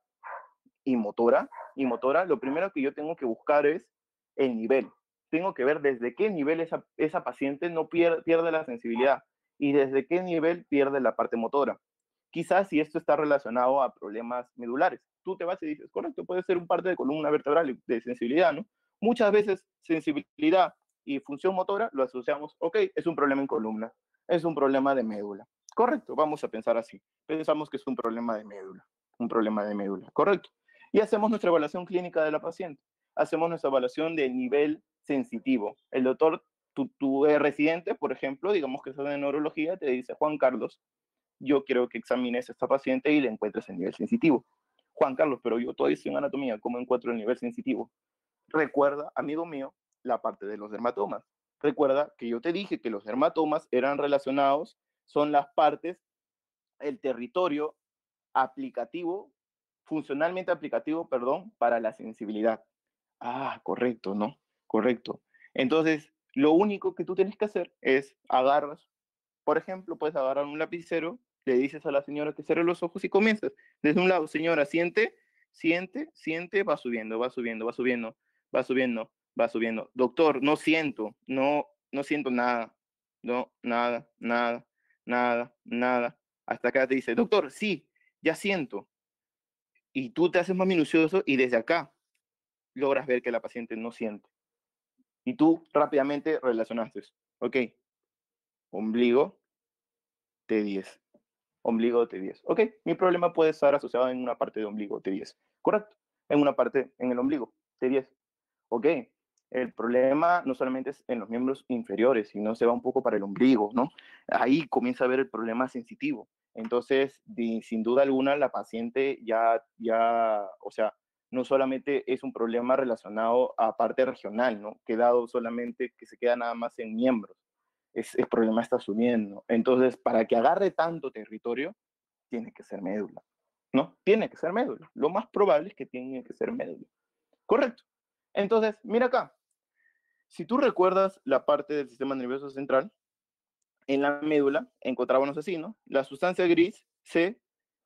y motora, y motora, lo primero que yo tengo que buscar es el nivel. Tengo que ver desde qué nivel esa, esa paciente no pierde, pierde la sensibilidad y desde qué nivel pierde la parte motora. Quizás si esto está relacionado a problemas medulares. Tú te vas y dices, correcto, puede ser un parte de columna vertebral de sensibilidad, ¿no? Muchas veces sensibilidad y función motora lo asociamos, ok, es un problema en columna, es un problema de médula. Correcto, vamos a pensar así. Pensamos que es un problema de médula, un problema de médula, correcto. Y hacemos nuestra evaluación clínica de la paciente. Hacemos nuestra evaluación de nivel sensitivo. El doctor, tu, tu residente, por ejemplo, digamos que estás en neurología, te dice, Juan Carlos, yo quiero que examines a esta paciente y le encuentres el nivel sensitivo. Juan Carlos, pero yo todavía estoy en anatomía, ¿cómo encuentro el nivel sensitivo? Recuerda, amigo mío, la parte de los dermatomas. Recuerda que yo te dije que los dermatomas eran relacionados, son las partes, el territorio aplicativo, funcionalmente aplicativo, perdón, para la sensibilidad. Ah, correcto, ¿no? Correcto. Entonces, lo único que tú tienes que hacer es agarras, por ejemplo, puedes agarrar un lapicero, le dices a la señora que cierre los ojos y comienzas. Desde un lado, señora, siente, siente, siente, va subiendo, va subiendo, va subiendo, va subiendo, va subiendo. Doctor, no siento, no, no siento nada, no, nada, nada, nada, nada. Hasta acá te dice, doctor, sí, ya siento. Y tú te haces más minucioso y desde acá logras ver que la paciente no siente. Y tú rápidamente relacionaste, ok, ombligo, T diez. Ombligo T diez. Ok, mi problema puede estar asociado en una parte de ombligo T diez. Correcto, en una parte en el ombligo T diez. Ok, el problema no solamente es en los miembros inferiores, sino se va un poco para el ombligo, ¿no? Ahí comienza a ver el problema sensitivo. Entonces, de, sin duda alguna, la paciente ya, ya, o sea, no solamente es un problema relacionado a parte regional, ¿no? Quedado solamente que se queda nada más en miembros. Es, el problema está subiendo. Entonces, para que agarre tanto territorio, tiene que ser médula, ¿no? Tiene que ser médula. Lo más probable es que tiene que ser médula. Correcto. Entonces, mira acá. Si tú recuerdas la parte del sistema nervioso central, en la médula encontrábamos así, ¿no? La sustancia gris se,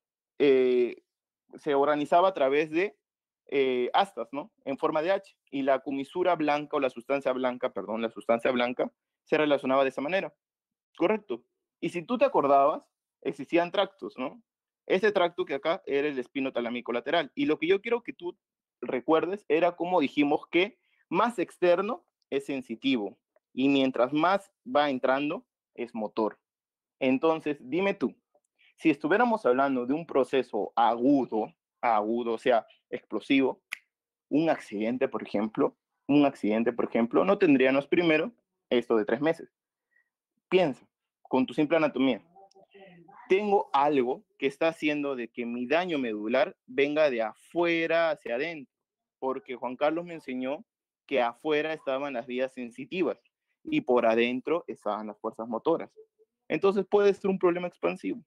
eh, se organizaba a través de eh, astas, ¿no? En forma de H. Y la comisura blanca o la sustancia blanca, perdón, la sustancia blanca se relacionaba de esa manera. Correcto. Y si tú te acordabas, existían tractos, ¿no? Ese tracto que acá era el espino talámico lateral. Y lo que yo quiero que tú recuerdes era como dijimos que más externo es sensitivo y mientras más va entrando es motor. Entonces, dime tú, si estuviéramos hablando de un proceso agudo, agudo, o sea, explosivo, un accidente, por ejemplo, un accidente, por ejemplo, no tendríamos primero esto de tres meses. Piensa, con tu simple anatomía, tengo algo que está haciendo de que mi daño medular venga de afuera hacia adentro, porque Juan Carlos me enseñó que afuera estaban las vías sensitivas y por adentro estaban las fuerzas motoras. Entonces puede ser un problema expansivo.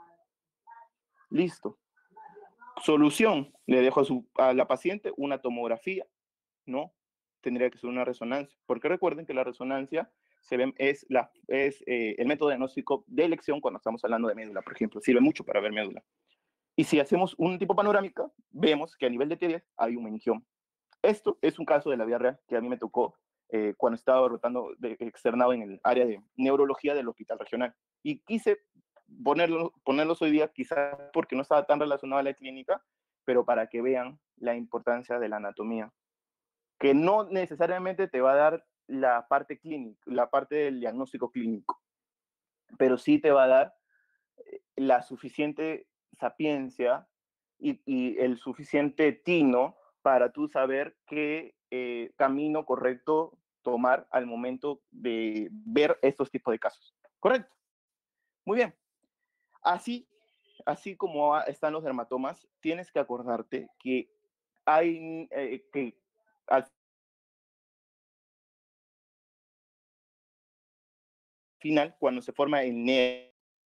Listo. Solución, le dejo a, su, a la paciente una tomografía. No, tendría que ser una resonancia, porque recuerden que la resonancia se ve, es, la, es eh, el método diagnóstico de elección cuando estamos hablando de médula, por ejemplo, sirve mucho para ver médula. Y si hacemos un tipo panorámica, vemos que a nivel de T diez hay un meningioma. Esto es un caso de la vida real que a mí me tocó eh, cuando estaba rotando de, externado en el área de neurología del hospital regional. Y quise ponerlo, ponerlos hoy día, quizás porque no estaba tan relacionado a la clínica, pero para que vean la importancia de la anatomía, que no necesariamente te va a dar la parte clínica, la parte del diagnóstico clínico, pero sí te va a dar la suficiente sapiencia y, y el suficiente tino para tú saber qué eh, camino correcto tomar al momento de ver estos tipos de casos. ¿Correcto? Muy bien. Así, así como están los dermatomas, tienes que acordarte que hay eh, que al final, cuando se forma el nervio,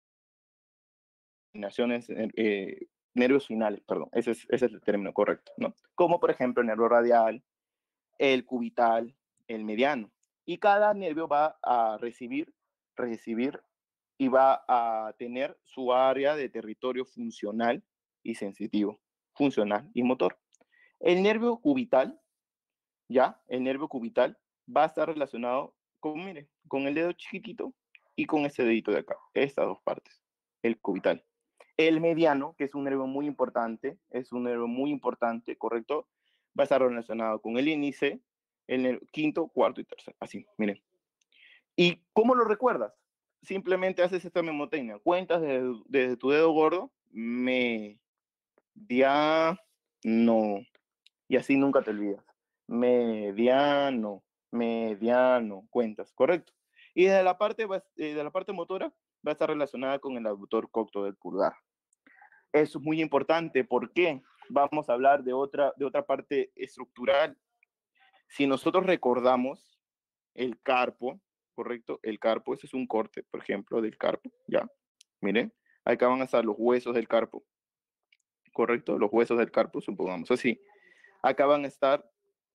eh, nervios finales, perdón, ese es, ese es el término correcto, ¿no? Como por ejemplo el nervio radial, el cubital, el mediano. Y cada nervio va a recibir, recibir y va a tener su área de territorio funcional y sensitivo, funcional y motor. El nervio cubital, ya, el nervio cubital va a estar relacionado con, mire, con el dedo chiquitito y con este dedito de acá, estas dos partes, el cubital. El mediano, que es un nervio muy importante, es un nervio muy importante, ¿correcto? Va a estar relacionado con el índice, el quinto, cuarto y tercero. Así, miren. ¿Y cómo lo recuerdas? Simplemente haces esta memotecnia. Cuentas desde, desde tu dedo gordo, mediano, y así nunca te olvidas. Mediano, mediano, cuentas, ¿correcto? Y desde la parte, de la parte motora va a estar relacionada con el abductor cocto del pulgar. Eso es muy importante. ¿Por qué? Vamos a hablar de otra, de otra parte estructural. Si nosotros recordamos el carpo, ¿correcto? El carpo, ese es un corte, por ejemplo, del carpo, ¿ya? Miren, acá van a estar los huesos del carpo, ¿correcto? Los huesos del carpo, supongamos así. Acá van a estar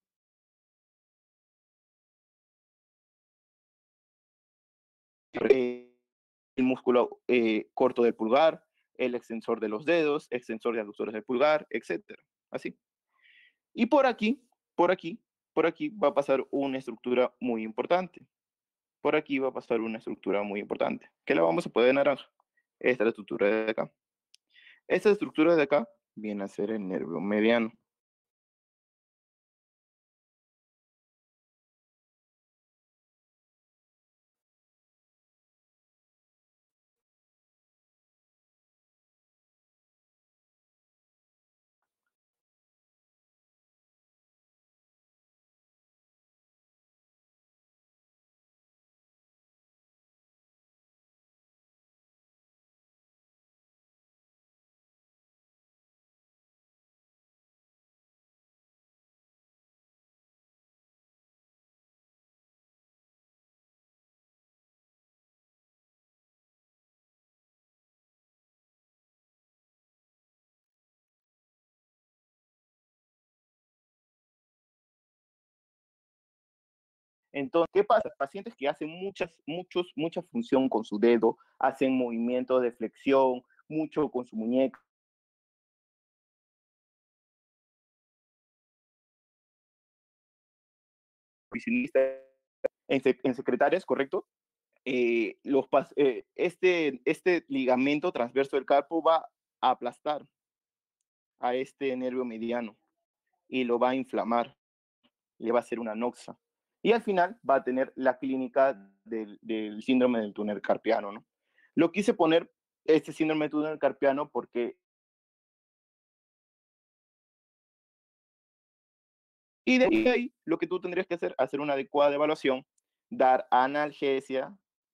eh, el músculo eh, corto del pulgar, el extensor de los dedos, extensor de aductores del pulgar, etcétera. Así. Y por aquí, por aquí, por aquí va a pasar una estructura muy importante. Por aquí va a pasar una estructura muy importante, que la vamos a poder naranja. Esta es la estructura de acá. Esta estructura de acá viene a ser el nervio mediano. Entonces, ¿qué pasa? Pacientes que hacen muchas, muchos, mucha función con su dedo, hacen movimientos de flexión, mucho con su muñeca, en, en secretarias, ¿correcto? Eh, los, eh, este, este ligamento transverso del carpo va a aplastar a este nervio mediano y lo va a inflamar, le va a hacer una noxa. Y al final va a tener la clínica del, del síndrome del túnel carpiano, ¿no? Lo quise poner este síndrome del túnel carpiano porque Y de ahí lo que tú tendrías que hacer, hacer una adecuada evaluación, dar analgesia,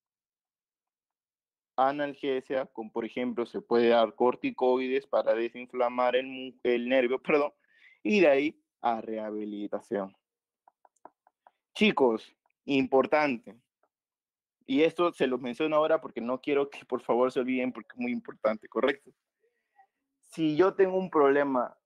analgesia, con por ejemplo se puede dar corticoides para desinflamar el, el nervio, perdón, y de ahí a rehabilitación. Chicos, importante, y esto se los menciono ahora porque no quiero que por favor se olviden porque es muy importante, ¿correcto? Si yo tengo un problema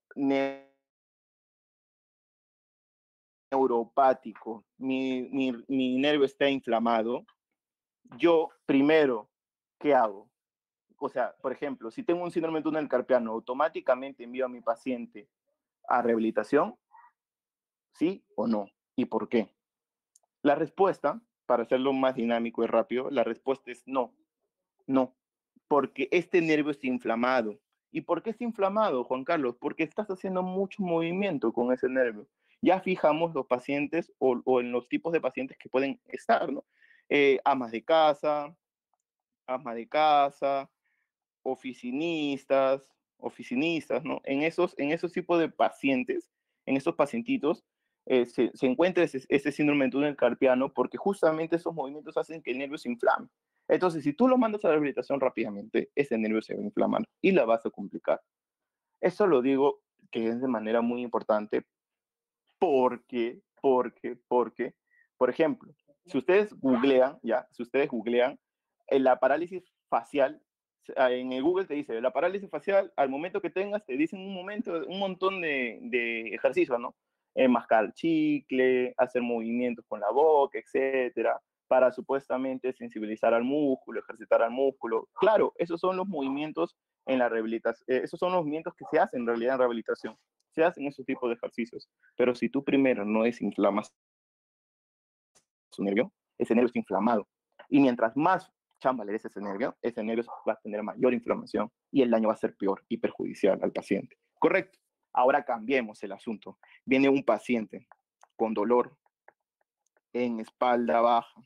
neuropático, mi, mi, mi nervio está inflamado, yo primero, ¿qué hago? O sea, por ejemplo, si tengo un síndrome de túnel carpiano, automáticamente envío a mi paciente a rehabilitación, ¿sí o no? ¿Y por qué? La respuesta, para hacerlo más dinámico y rápido, la respuesta es no, no, porque este nervio está inflamado. ¿Y por qué está inflamado, Juan Carlos? Porque estás haciendo mucho movimiento con ese nervio. Ya fijamos los pacientes o, o en los tipos de pacientes que pueden estar, ¿no? Eh, amas de casa, amas de casa, oficinistas, oficinistas, ¿no? En esos, en esos tipos de pacientes, en esos pacientitos, eh, se, se, encuentra ese, ese síndrome de túnel carpiano porque justamente esos movimientos hacen que el nervio se inflame. Entonces, si tú lo mandas a la rehabilitación rápidamente, ese nervio se va a inflamar y la vas a complicar. Eso lo digo que es de manera muy importante porque, porque, porque, por ejemplo, si ustedes googlean, ya, si ustedes googlean, en la parálisis facial, en el Google te dice, la parálisis facial, al momento que tengas, te dicen un momento, un montón de, de ejercicios, ¿no? Eh, mascar chicle, hacer movimientos con la boca, etcétera, para supuestamente sensibilizar al músculo, ejercitar al músculo. Claro, esos son los movimientos en la rehabilitación, eh, esos son los movimientos que se hacen en realidad en rehabilitación. Se hacen esos tipos de ejercicios. Pero si tú primero no desinflamas su nervio, ese nervio está inflamado. Y mientras más chamba le des ese nervio, ese nervio va a tener mayor inflamación y el daño va a ser peor y perjudicial al paciente. Correcto. Ahora cambiemos el asunto. Viene un paciente con dolor en espalda baja.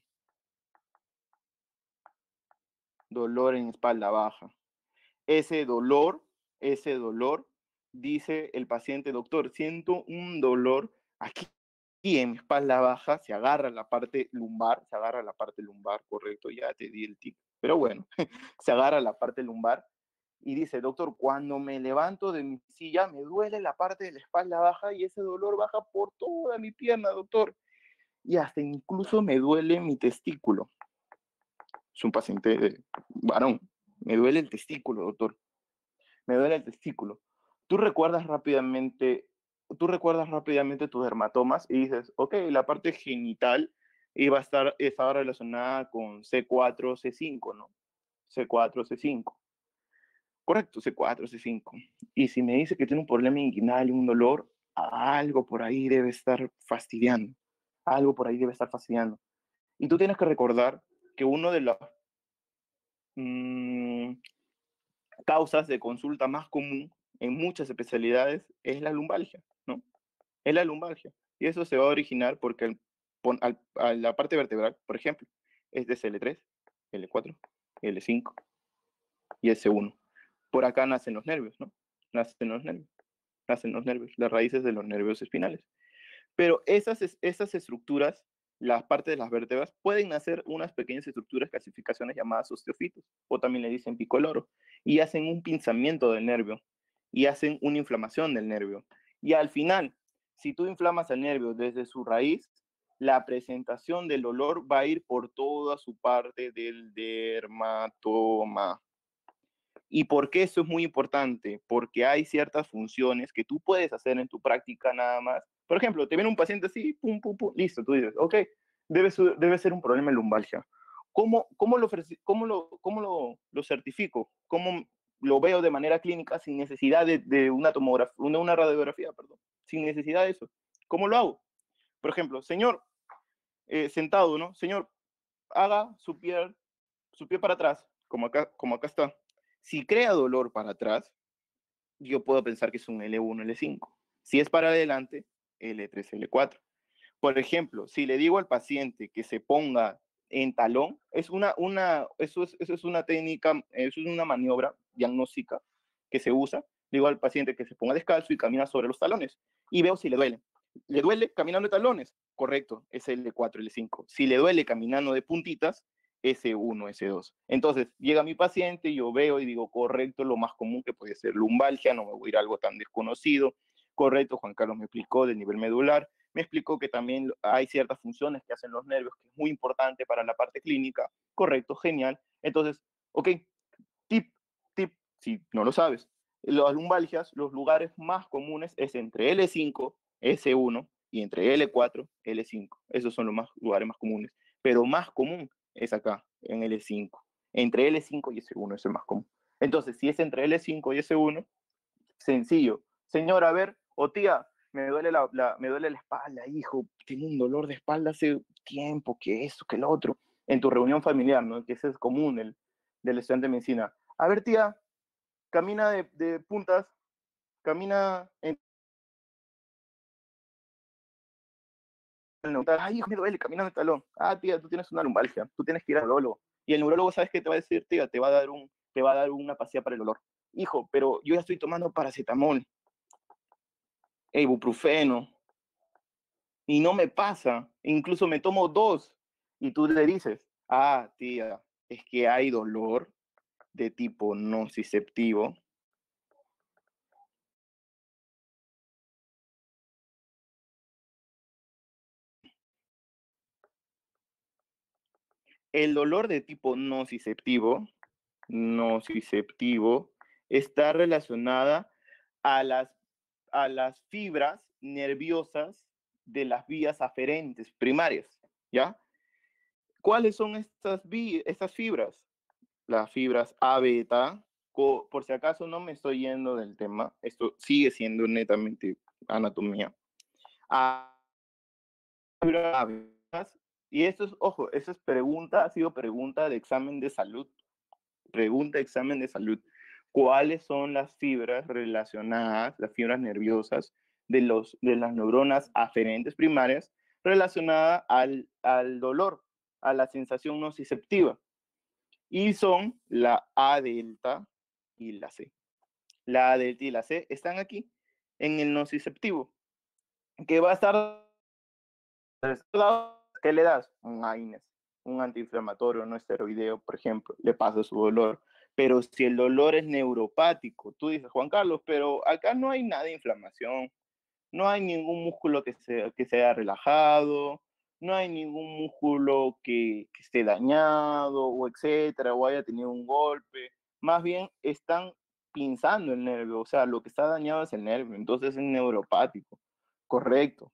Dolor en espalda baja. Ese dolor, ese dolor, dice el paciente, doctor, siento un dolor aquí y en mi espalda baja, se agarra la parte lumbar, se agarra la parte lumbar, correcto, ya te di el tip, pero bueno, se agarra la parte lumbar y dice, doctor, cuando me levanto de mi silla me duele la parte de la espalda baja y ese dolor baja por toda mi pierna, doctor, y hasta incluso me duele mi testículo. Es un paciente varón, me duele el testículo, doctor, me duele el testículo. Tú recuerdas rápidamente tú recuerdas rápidamente tus dermatomas y dices, ok, la parte genital iba a estar, estaba relacionada con C cuatro, C cinco, ¿no? C cuatro, C cinco. Correcto, C cuatro, C cinco. Y si me dice que tiene un problema inguinal y un dolor, algo por ahí debe estar fastidiando. Algo por ahí debe estar fastidiando. Y tú tienes que recordar que uno de las mmm, causas de consulta más común en muchas especialidades es la lumbalgia, ¿no? Es la lumbalgia. Y eso se va a originar porque el, al, a la parte vertebral, por ejemplo, es de L tres, L cuatro, L cinco y S uno. Por acá nacen los nervios, ¿no? Nacen los nervios. Nacen los nervios, las raíces de los nervios espinales. Pero esas, esas estructuras, las partes de las vértebras, pueden nacer unas pequeñas estructuras, clasificaciones llamadas osteofitos, o también le dicen picoloro, y hacen un pinzamiento del nervio, y hacen una inflamación del nervio. Y al final, si tú inflamas el nervio desde su raíz, la presentación del dolor va a ir por toda su parte del dermatoma. ¿Y por qué eso es muy importante? Porque hay ciertas funciones que tú puedes hacer en tu práctica nada más. Por ejemplo, te viene un paciente así, pum, pum, pum, listo, tú dices, ok, debe, ser, debe ser un problema en lumbalgia. ¿Cómo, cómo, lo, cómo, lo, cómo lo, lo certifico? ¿Cómo lo veo de manera clínica sin necesidad de, de una tomografía, una, una radiografía, perdón, sin necesidad de eso? ¿Cómo lo hago? Por ejemplo, señor, eh, sentado, ¿no? Señor, haga su pie, su pie para atrás, como acá, como acá está. Si crea dolor para atrás, yo puedo pensar que es un L uno, L cinco. Si es para adelante, L tres, L cuatro. Por ejemplo, si le digo al paciente que se ponga en talón, es una, una, eso, es, eso es una técnica, eso es una maniobra diagnóstica que se usa. Digo al paciente que se ponga descalzo y camina sobre los talones y veo si le duele. ¿Le duele caminando de talones? Correcto, es L cuatro, L cinco. Si le duele caminando de puntitas, S uno, S dos. Entonces, llega mi paciente, yo veo y digo, correcto, lo más común que puede ser lumbalgia, no me voy a ir a algo tan desconocido. Correcto, Juan Carlos me explicó del nivel medular, me explicó que también hay ciertas funciones que hacen los nervios, que es muy importante para la parte clínica. Correcto, genial. Entonces, ok, tip, tip, si no lo sabes, las lumbalgias, los lugares más comunes es entre L cinco, S uno y entre L cuatro, L cinco. Esos son los más, lugares más comunes. Pero más común es acá, en L cinco. Entre L cinco y S uno es el más común. Entonces, si es entre L cinco y S uno, sencillo. Señora, a ver, o tía, me duele la, la, me duele la espalda, hijo, tengo un dolor de espalda hace tiempo, que eso, que lo otro. En tu reunión familiar, ¿no? Que ese es común el, del estudiante de medicina. A ver, tía, camina de, de puntas, camina en... Ay, hijo, me duele, camina en el talón. Ah, tía, tú tienes una lumbalgia, tú tienes que ir al neurólogo. Y el neurólogo, ¿sabes qué te va a decir, tía? Te va a dar, un, te va a dar una pastilla para el dolor. Hijo, pero yo ya estoy tomando paracetamol, ibuprofeno, y no me pasa. Incluso me tomo dos. Y tú le dices, ah, tía, es que hay dolor de tipo nociceptivo. El dolor de tipo nociceptivo, nociceptivo está relacionada a las, a las fibras nerviosas de las vías aferentes primarias, ¿ya? ¿Cuáles son estas, estas fibras? Las fibras A beta, por si acaso no me estoy yendo del tema, esto sigue siendo netamente anatomía. A, y esto es, ojo, eso es pregunta, ha sido pregunta de examen de salud, pregunta de examen de salud. ¿Cuáles son las fibras relacionadas, las fibras nerviosas de, los, de las neuronas aferentes primarias relacionadas al, al dolor, a la sensación nociceptiva? Y son la A delta y la C. La A delta y la C están aquí, en el nociceptivo, que va a estar... ¿Qué le das? Un AINES, un antiinflamatorio no esteroideo, por ejemplo, le pasa su dolor. Pero si el dolor es neuropático, tú dices, Juan Carlos, pero acá no hay nada de inflamación, no hay ningún músculo que se, que se haya relajado, no hay ningún músculo que, que esté dañado, o etcétera, o haya tenido un golpe. Más bien están pinzando el nervio, o sea, lo que está dañado es el nervio, entonces es neuropático. Correcto.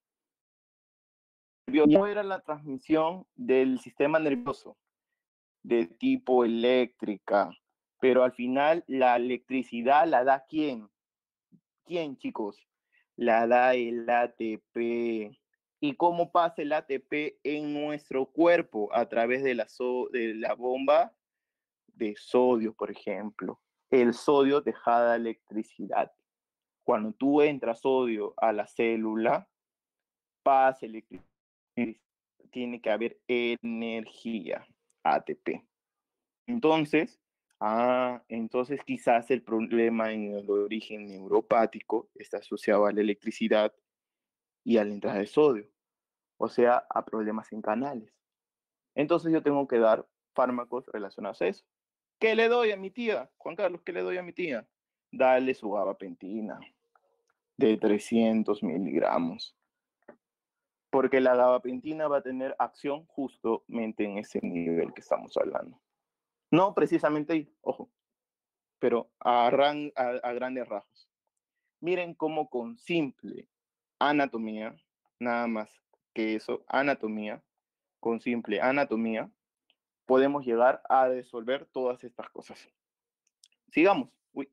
No era la transmisión del sistema nervioso de tipo eléctrica, pero al final la electricidad la da ¿quién? ¿Quién, chicos? La da el A T P. ¿Y cómo pasa el A T P en nuestro cuerpo? A través de la, so de la bomba de sodio, por ejemplo. El sodio te da electricidad. Cuando tú entras sodio a la célula, pasa electricidad. Tiene que haber energía, A T P. Entonces, ah, entonces quizás el problema en el origen neuropático está asociado a la electricidad y a la entrada de sodio, o sea, a problemas en canales. Entonces yo tengo que dar fármacos relacionados a eso. ¿Qué le doy a mi tía? Juan Carlos, ¿qué le doy a mi tía? Dale su gabapentina de trescientos miligramos. Porque la gabapentina va a tener acción justamente en ese nivel que estamos hablando. No precisamente ahí, ojo, pero a, ran, a, a grandes rasgos. Miren cómo con simple anatomía, nada más que eso, anatomía, con simple anatomía, podemos llegar a resolver todas estas cosas. Sigamos. Uy.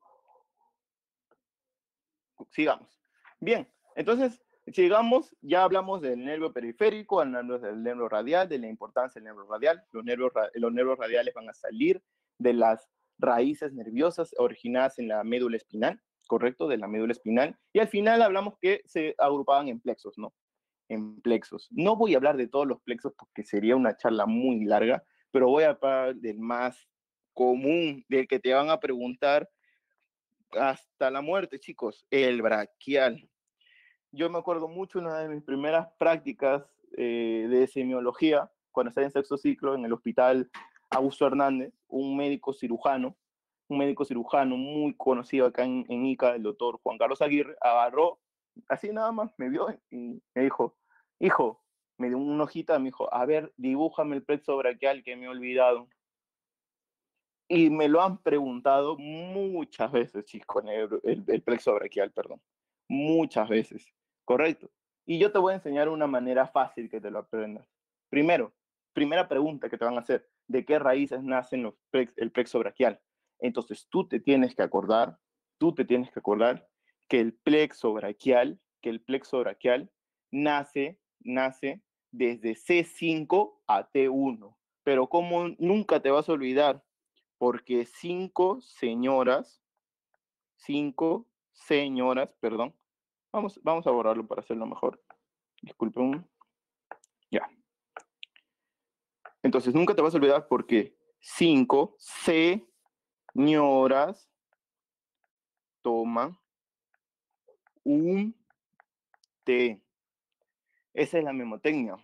Sigamos. Bien, entonces, sigamos, ya hablamos del nervio periférico, hablamos del nervio radial, de la importancia del nervio radial. Los nervios, los nervios radiales van a salir de las raíces nerviosas originadas en la médula espinal, ¿correcto? De la médula espinal. Y al final hablamos que se agrupaban en plexos, ¿no? En plexos. No voy a hablar de todos los plexos porque sería una charla muy larga, pero voy a hablar del más común, del que te van a preguntar hasta la muerte, chicos, el braquial. yo me acuerdo mucho una de mis primeras prácticas eh, de semiología, cuando estaba en sexto ciclo en el hospital Augusto Hernández, un médico cirujano, un médico cirujano muy conocido acá en, en Ica, el doctor Juan Carlos Aguirre, agarró, así nada más, me vio y me dijo, hijo, me dio una hojita, me dijo, a ver, dibújame el plexo braquial que me he olvidado. Y me lo han preguntado muchas veces, chicos, el, el, el plexo braquial, perdón. Muchas veces, correcto. Y yo te voy a enseñar una manera fácil que te lo aprendas. Primero, primera pregunta que te van a hacer, ¿de qué raíces nacen los plex, el plexo braquial? Entonces tú te tienes que acordar, tú te tienes que acordar que el plexo braquial, que el plexo braquial nace, nace desde C cinco a T uno. Pero como nunca te vas a olvidar, porque cinco señoras, cinco señoras, perdón, vamos, vamos a borrarlo para hacerlo mejor. Disculpen. Ya. Entonces, nunca te vas a olvidar porque cinco señoras toman un té. Esa es la memotecnia.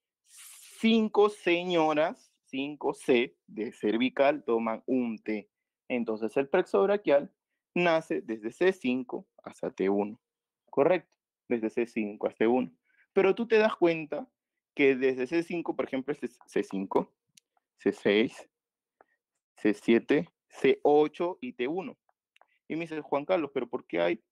Cinco señoras, cinco C de cervical toman un té. Entonces, el plexo braquial nace desde C cinco hasta T uno. Correcto, desde C cinco hasta T uno. Pero tú te das cuenta que desde C cinco, por ejemplo, es C cinco, C seis, C siete, C ocho y T uno. Y me dice, Juan Carlos, ¿pero por qué hay,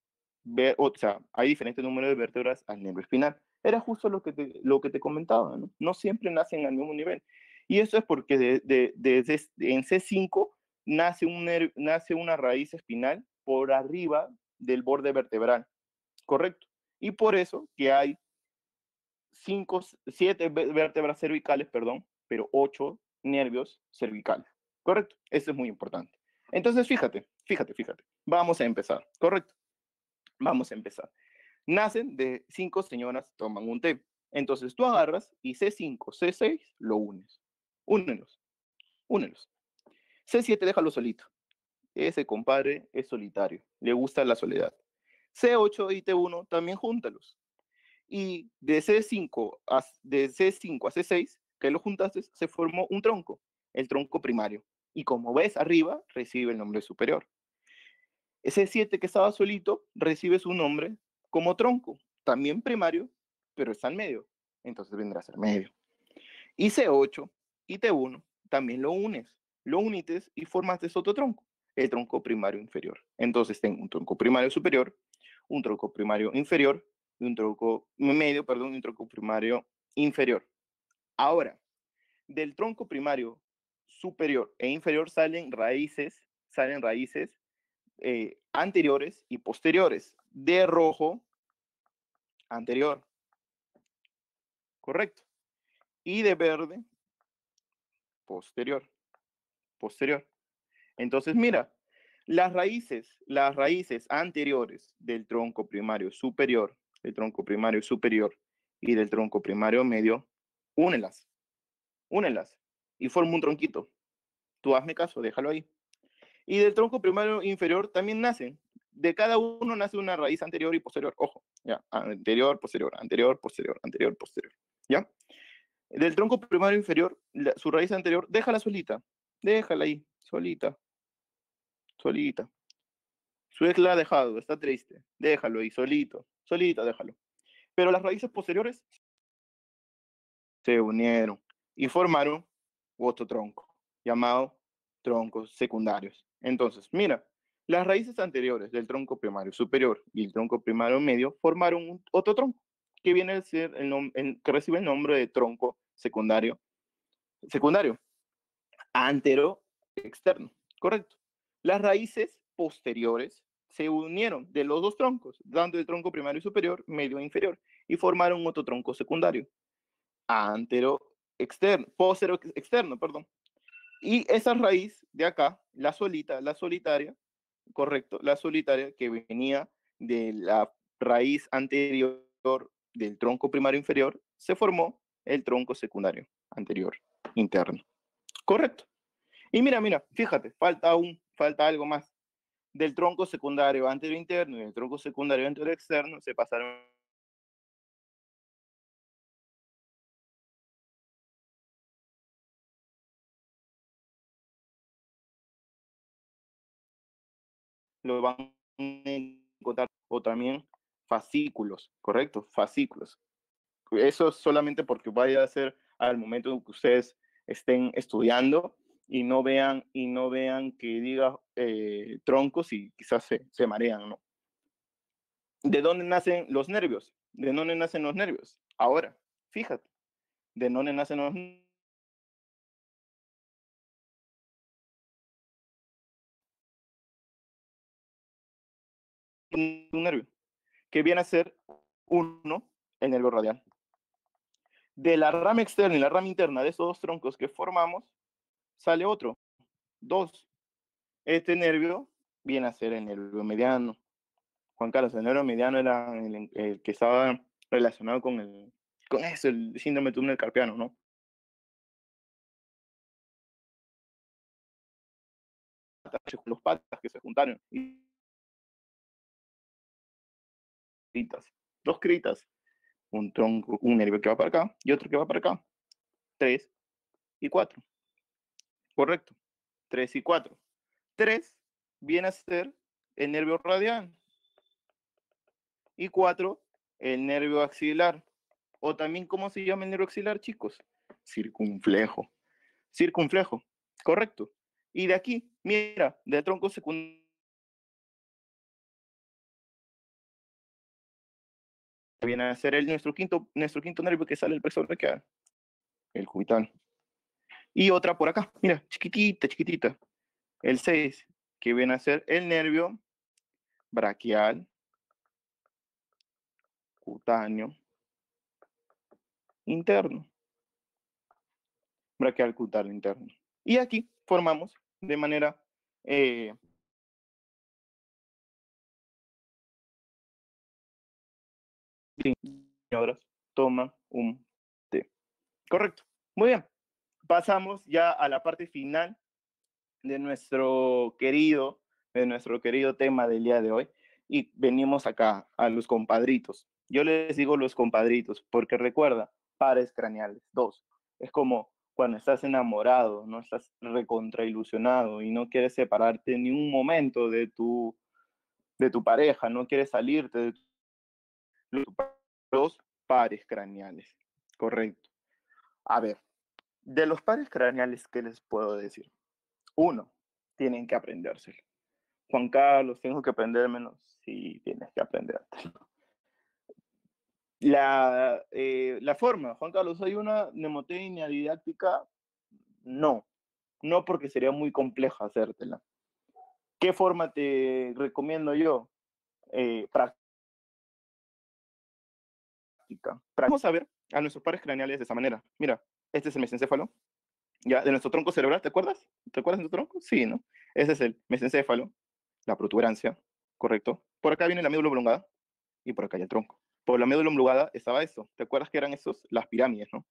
o sea, hay diferentes números de vértebras al nervio espinal? Era justo lo que te, lo que te comentaba, ¿no? No siempre nacen al mismo nivel. Y eso es porque de, de, de, de, en C cinco nace, un nace una raíz espinal por arriba del borde vertebral, ¿correcto? Y por eso que hay cinco, siete vértebras cervicales, perdón, pero ocho nervios cervicales, ¿correcto? Eso es muy importante. Entonces, fíjate, fíjate, fíjate. Vamos a empezar, ¿correcto? Vamos a empezar. Nacen de cinco señoras, toman un té. Entonces tú agarras y C cinco, C seis lo unes. Únelos, únelos. C siete déjalo solito. Ese compadre es solitario, le gusta la soledad. C ocho y T uno también júntalos. Y de C cinco a, de C cinco a C seis, que lo juntaste, se formó un tronco, el tronco primario. Y como ves arriba, recibe el nombre superior. C siete que estaba solito, recibe su nombre como tronco, también primario, pero está en medio. Entonces vendrá a ser medio. Y C ocho y T uno también lo unes, lo unites y formaste otro tronco, el tronco primario inferior. Entonces tengo un tronco primario superior, un tronco primario inferior, y un tronco medio, perdón, y un tronco primario inferior. Ahora, del tronco primario superior e inferior salen raíces, salen raíces eh, anteriores y posteriores. De rojo, anterior, correcto. Y de verde, posterior, posterior. Entonces, mira, las raíces, las raíces anteriores del tronco primario superior, del tronco primario superior y del tronco primario medio, únelas, únelas y forma un tronquito. Tú hazme caso, déjalo ahí. Y del tronco primario inferior también nacen. De cada uno nace una raíz anterior y posterior. Ojo, ya, anterior, posterior, anterior, posterior, anterior, posterior. ¿Ya? Del tronco primario inferior, la, su raíz anterior, déjala solita. Déjala ahí, solita. Solita. Su ex la ha dejado, está triste. Déjalo ahí, solito. Solita, déjalo. Pero las raíces posteriores se unieron y formaron otro tronco, llamado troncos secundarios. Entonces, mira, las raíces anteriores del tronco primario superior y el tronco primario medio formaron un, otro tronco, que viene a ser el, el que recibe el nombre de tronco secundario, secundario, antero externo, correcto. Las raíces posteriores se unieron de los dos troncos, dando el tronco primario superior, medio e inferior, y formaron otro tronco secundario, antero externo, posterior externo, perdón. Y esa raíz de acá, la solita, la solitaria, correcto, la solitaria que venía de la raíz anterior del tronco primario inferior, se formó el tronco secundario anterior interno. Correcto. Y mira, mira, fíjate, falta aún, falta algo más. del tronco secundario anterior interno y del tronco secundario anterior externo se pasaron lo van a encontrar, o también fascículos, ¿correcto? Fascículos. Eso es solamente porque vaya a ser al momento en que ustedes estén estudiando y no vean, y no vean que diga eh, troncos y quizás se, se marean, ¿no? ¿De dónde nacen los nervios? ¿De dónde nacen los nervios? Ahora, fíjate, ¿de dónde nacen los un nervio? Que viene a ser uno, el nervio radial. De la rama externa y la rama interna de esos dos troncos que formamos, sale otro, dos. Este nervio viene a ser el nervio mediano. Juan Carlos, el nervio mediano era el, el que estaba relacionado con, el, con eso, el síndrome de túnel carpiano, ¿no? Los patas que se juntaron. Y critas, dos critas, un tronco, un nervio que va para acá y otro que va para acá. Tres y cuatro. Correcto. Tres y cuatro. Tres viene a ser el nervio radial. Y cuatro, el nervio axilar. O también, ¿cómo se llama el nervio axilar, chicos? Circunflejo. Circunflejo. Correcto. Y de aquí, mira, del tronco secundario viene a ser el, nuestro, quinto, nuestro quinto nervio que sale el plexo braquial, el cubital. Y otra por acá, mira, chiquitita, chiquitita, el seis, que viene a ser el nervio braquial, cutáneo, interno. Braquial cutáneo interno. Y aquí formamos de manera... Eh, señoras, toman un té. Correcto. Muy bien. Pasamos ya a la parte final de nuestro querido, de nuestro querido tema del día de hoy. Y venimos acá a los compadritos. Yo les digo los compadritos porque recuerda, pares craneales, dos. Es como cuando estás enamorado, no estás recontrailusionado y no quieres separarte ni un momento de tu, de tu pareja, no quieres salirte de tu, los pares craneales. Correcto. A ver, de los pares craneales, ¿qué les puedo decir? Uno, tienen que aprendérselo. Juan Carlos, tengo que aprendérmelo. Sí, tienes que aprendértelo. La, eh, la forma, Juan Carlos, ¿hay una mnemotecnia didáctica? No, no porque sería muy compleja hacértela. ¿Qué forma te recomiendo yo? Eh, práctica. Vamos a ver a nuestros pares craneales de esa manera. Mira, este es el mesencéfalo, ya, de nuestro tronco cerebral, ¿te acuerdas? ¿Te acuerdas de tu tronco? Sí, ¿no? Ese es el mesencéfalo, la protuberancia, correcto. Por acá viene la médula oblongada y por acá hay el tronco. Por la médula oblongada estaba eso. ¿Te acuerdas que eran esos? Las pirámides, ¿no?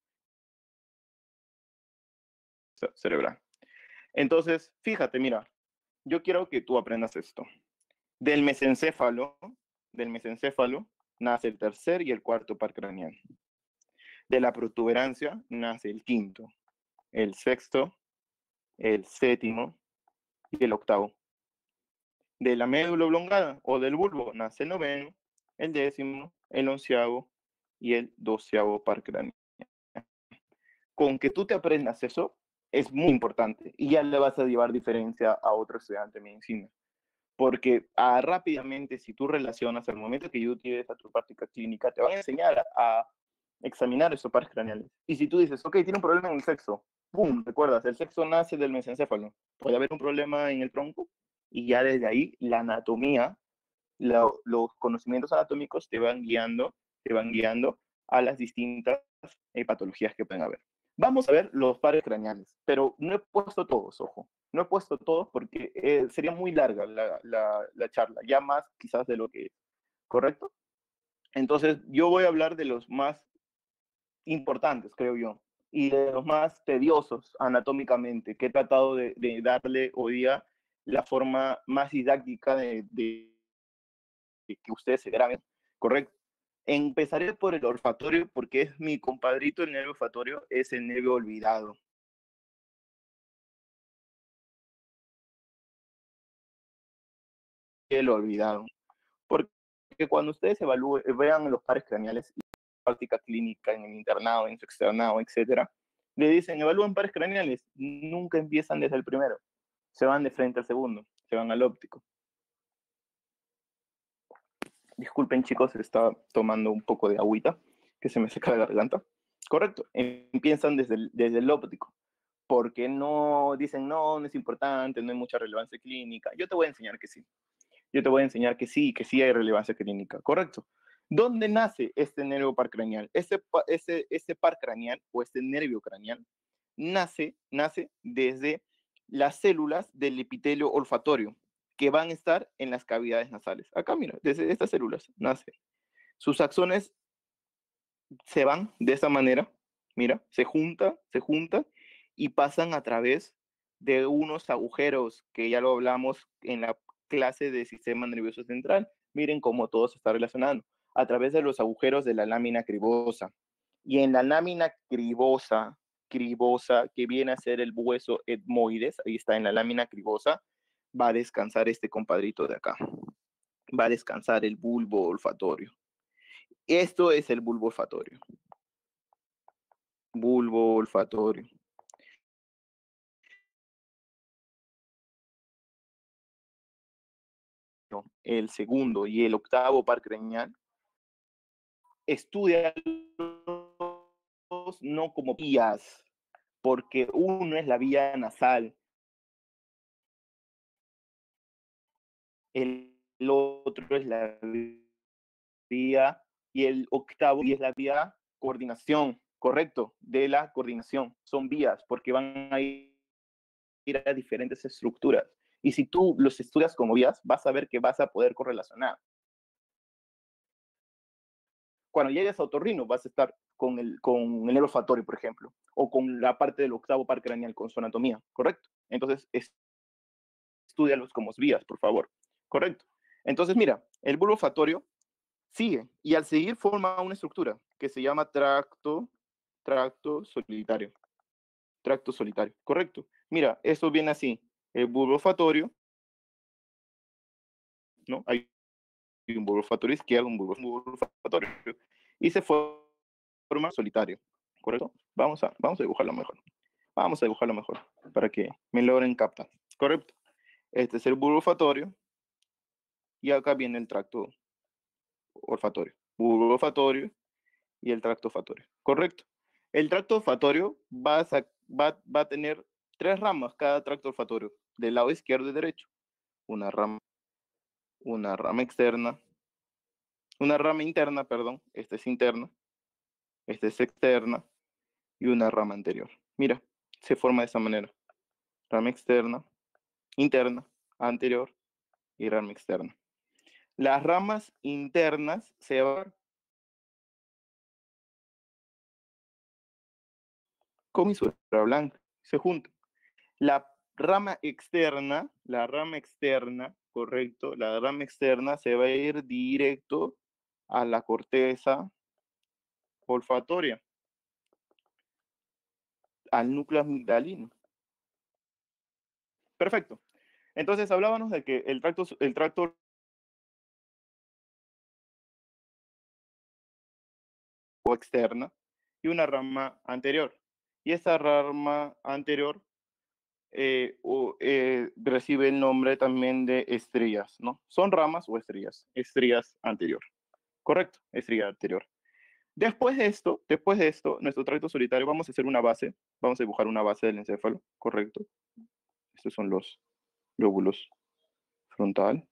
Cerebral. Entonces, fíjate, mira, yo quiero que tú aprendas esto. Del mesencéfalo, del mesencéfalo nace el tercer y el cuarto par craneal. De la protuberancia nace el quinto, el sexto, el séptimo y el octavo. De la médula oblongada o del bulbo nace el noveno, el décimo, el onceavo y el doceavo par craneal. Con que tú te aprendas eso es muy importante y ya le vas a llevar diferencia a otro estudiante de medicina. Porque ah, rápidamente, si tú relacionas al momento que tú tienes a tu práctica clínica, te van a enseñar a, a examinar esos pares craneales. Y si tú dices, ok, tiene un problema en el sexo, ¡pum! Recuerdas, el sexo nace del mesencéfalo. Puede haber un problema en el tronco y ya desde ahí la anatomía, la, los conocimientos anatómicos te van guiando, te van guiando a las distintas eh, patologías que pueden haber. Vamos a ver los pares craneales, pero no he puesto todos, ojo. No he puesto todos porque eh, sería muy larga la, la, la charla, ya más quizás de lo que es, ¿correcto? Entonces, yo voy a hablar de los más importantes, creo yo, y de los más tediosos anatómicamente, que he tratado de, de darle hoy día la forma más didáctica de, de, de que ustedes se graben, ¿correcto? Empezaré por el olfatorio porque es mi compadrito, el nervio olfatorio, es el nervio olvidado. El olvidado. Porque cuando ustedes evalúen, vean los pares craneales y práctica clínica en el internado, en su externado, etcétera, le dicen, evalúen pares craneales, nunca empiezan desde el primero, se van de frente al segundo, se van al óptico. Disculpen chicos, estaba tomando un poco de agüita, que se me seca la garganta. Correcto, empiezan desde el, desde el óptico, porque no dicen, no, no es importante, no hay mucha relevancia clínica. Yo te voy a enseñar que sí. Yo te voy a enseñar que sí, que sí hay relevancia clínica, correcto. ¿Dónde nace este nervio par craneal? Este, este, este par craneal o este nervio craneal nace, nace desde las células del epitelio olfatorio que van a estar en las cavidades nasales. Acá, mira, desde estas células nace. Sus axones se van de esa manera, mira, se juntan, se juntan y pasan a través de unos agujeros que ya lo hablamos en la clase de sistema nervioso central. Miren cómo todo se está relacionando a través de los agujeros de la lámina cribosa. Y en la lámina cribosa, cribosa, que viene a ser el hueso etmoides, ahí está en la lámina cribosa, va a descansar este compadrito de acá. Va a descansar el bulbo olfatorio. Esto es el bulbo olfatorio. Bulbo olfatorio. El segundo y el octavo par craneal estudia no como vías, porque uno es la vía nasal, el otro es la vía y el octavo y es la vía coordinación, correcto, de la coordinación. Son vías porque van a ir a diferentes estructuras. Y si tú los estudias como vías, vas a ver que vas a poder correlacionar. Cuando llegues a otorrino, vas a estar con el, con el nervio olfatorio, por ejemplo, o con la parte del octavo par craneal con su anatomía, ¿correcto? Entonces, estudialos como vías, por favor, ¿correcto? Entonces, mira, el bulbo olfatorio sigue y al seguir forma una estructura que se llama tracto, tracto solitario. Tracto solitario, correcto. Mira, esto viene así, el bulbo olfatorio, ¿no? Hay un bulbo olfatorio izquierdo, un bulbo, un bulbo olfatorio, y se forma solitario, ¿correcto? Vamos a, vamos a dibujarlo mejor. Vamos a dibujarlo mejor para que me logren captar, ¿correcto? Este es el bulbo olfatorio y acá viene el tracto olfatorio. Bulbo olfatorio y el tracto olfatorio, ¿correcto? El tracto olfatorio va a, va, va a tener tres ramas cada tracto olfatorio, del lado izquierdo y derecho. Una rama, una rama externa, una rama interna, perdón, esta es interna, esta es externa y una rama anterior. Mira, se forma de esa manera. Rama externa, interna, anterior y rama externa. Las ramas internas se van con misura blanca, se juntan. La rama externa, la rama externa, correcto, la rama externa se va a ir directo a la corteza olfatoria, al núcleo amigdalino. Perfecto. Entonces hablábamos de que el tracto, el tracto externa y una rama anterior. Y esa rama anterior eh, o, eh, recibe el nombre también de estrías, ¿no? ¿Son ramas o estrías? Estrías anterior. Correcto, estría anterior. Después de esto, después de esto, nuestro tracto solitario, vamos a hacer una base, vamos a dibujar una base del encéfalo, correcto. Estos son los lóbulos frontal.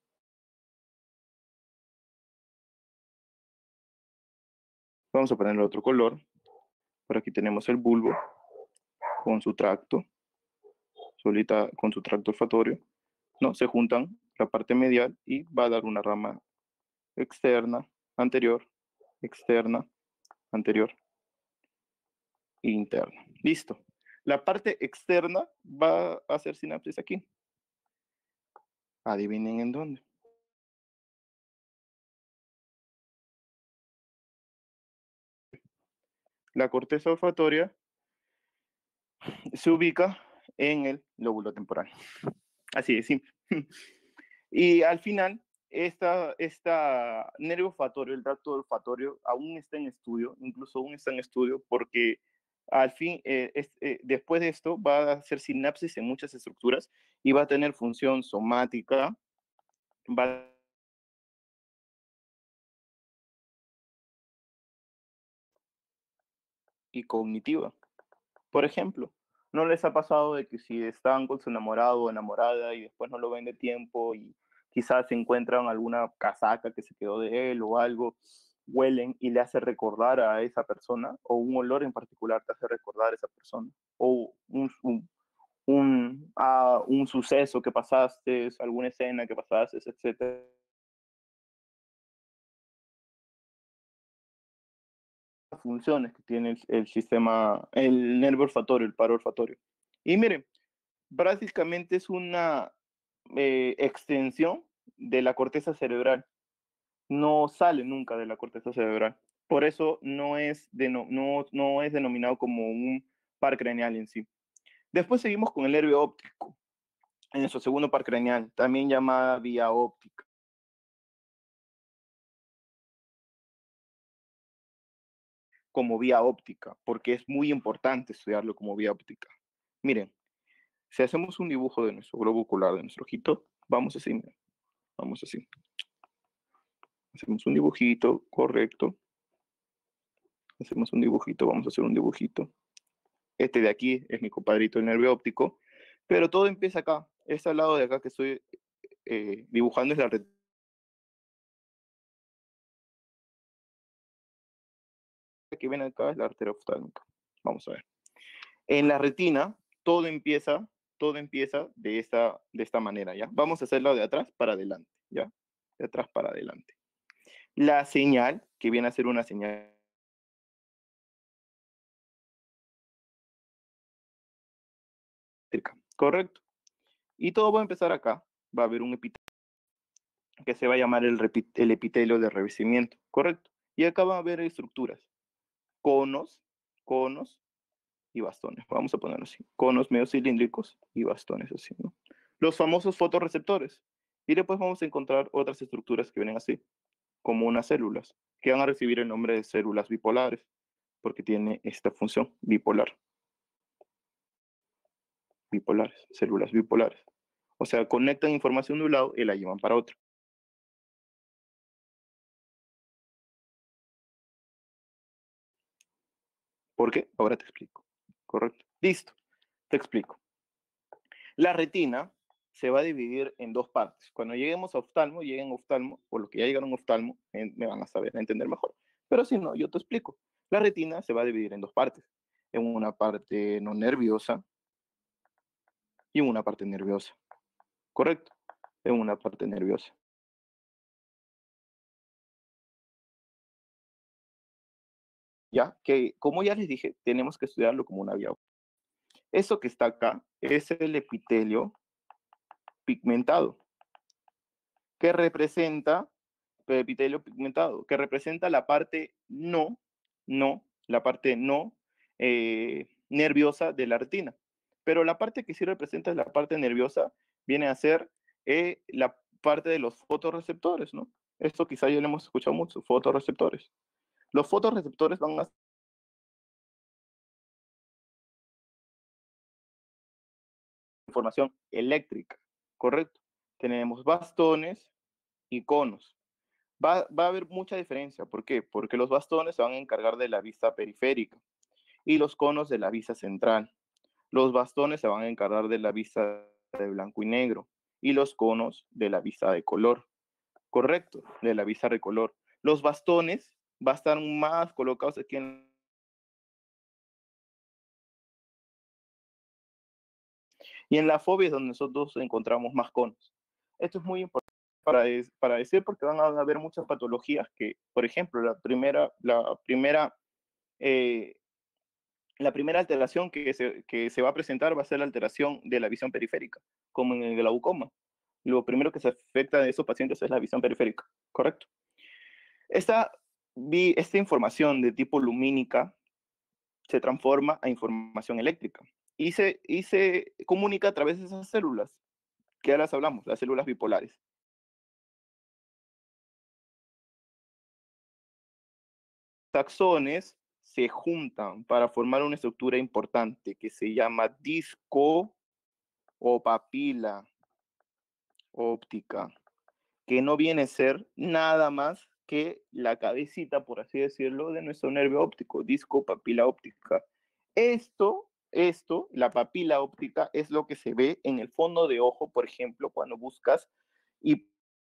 Vamos a ponerle otro color. Por aquí tenemos el bulbo con su tracto, solita, con su tracto olfatorio. No, se juntan la parte medial y va a dar una rama externa, anterior, externa, anterior e interna. Listo. La parte externa va a hacer sinapsis aquí. Adivinen en dónde. La corteza olfatoria se ubica en el lóbulo temporal. Así de simple. Y al final, esta, esta nervio olfatorio, el tracto olfatorio, aún está en estudio, incluso aún está en estudio, porque al fin, eh, es, eh, después de esto, va a hacer sinapsis en muchas estructuras y va a tener función somática, va y cognitiva. Por ejemplo, ¿no les ha pasado de que si están con su enamorado o enamorada y después no lo ven de tiempo y quizás se encuentran alguna casaca que se quedó de él o algo, huelen y le hace recordar a esa persona, o un olor en particular te hace recordar a esa persona, o un, un, un, uh, un suceso que pasaste, alguna escena que pasaste, etcétera? Funciones que tiene el, el sistema, el nervio olfatorio, el paro olfatorio. Y miren, básicamente es una eh, extensión de la corteza cerebral. No sale nunca de la corteza cerebral. Por eso no es, de, no, no, no es denominado como un par craneal en sí. Después seguimos con el nervio óptico, en su segundo par craneal, también llamada vía óptica. Como vía óptica, porque es muy importante estudiarlo como vía óptica. Miren, si hacemos un dibujo de nuestro globo ocular, de nuestro ojito, vamos así, miren, vamos así. Hacemos un dibujito, correcto. Hacemos un dibujito, vamos a hacer un dibujito. Este de aquí es mi compadrito, el nervio óptico, pero todo empieza acá. Este al lado de acá que estoy eh, dibujando es la retina. Que ven acá es la arteria oftálmica. Vamos a ver. En la retina, todo empieza, todo empieza de esta, de esta manera, ¿ya? Vamos a hacerlo de atrás para adelante, ¿ya? De atrás para adelante. La señal, que viene a ser una señal correcto. Y todo va a empezar acá. Va a haber un epitelio que se va a llamar el, el epitelio de revestimiento, correcto. Y acá va a haber estructuras, conos, conos y bastones. Vamos a ponerlo así, conos medio cilíndricos y bastones así, ¿no? Los famosos fotorreceptores. Y después vamos a encontrar otras estructuras que vienen así, como unas células, que van a recibir el nombre de células bipolares, porque tiene esta función bipolar. Bipolares, células bipolares. O sea, conectan información de un lado y la llevan para otro. ¿Por qué? Ahora te explico. Correcto. Listo. Te explico. La retina se va a dividir en dos partes. Cuando lleguemos a oftalmo, lleguen a oftalmo, o los que ya llegaron a oftalmo, me van a saber, a entender mejor. Pero si no, yo te explico. La retina se va a dividir en dos partes. En una parte no nerviosa y en una parte nerviosa. ¿Correcto? En una parte nerviosa. Ya, que como ya les dije, tenemos que estudiarlo como una vía. Eso que está acá es el epitelio pigmentado, que representa el epitelio pigmentado, que representa la parte no, no, la parte no eh, nerviosa de la retina. Pero la parte que sí representa la parte nerviosa viene a ser eh, la parte de los fotorreceptores, ¿no? Esto quizá ya lo hemos escuchado mucho, fotorreceptores. Los fotorreceptores van a información eléctrica, ¿correcto? Tenemos bastones y conos. Va, va, a haber mucha diferencia. ¿Por qué? Porque los bastones se van a encargar de la vista periférica y los conos de la vista central. Los bastones se van a encargar de la vista de blanco y negro y los conos de la vista de color. Correcto, de la vista de color. Los bastones van a estar más colocados aquí en... Y en la fobia es donde nosotros encontramos más conos. Esto es muy importante para, para decir porque van a haber muchas patologías que, por ejemplo, la primera, la primera eh, la primera alteración que se, que se va a presentar va a ser la alteración de la visión periférica, como en el glaucoma. lo primero que se afecta de esos pacientes es la visión periférica, ¿correcto? Esta, esta información de tipo lumínica se transforma a información eléctrica y se, y se comunica a través de esas células, que ahora hablamos, las células bipolares. Taxones se juntan para formar una estructura importante que se llama disco o papila óptica, que no viene a ser nada más que la cabecita, por así decirlo, de nuestro nervio óptico, disco papila óptica. Esto, esto, la papila óptica, es lo que se ve en el fondo de ojo, por ejemplo, cuando buscas y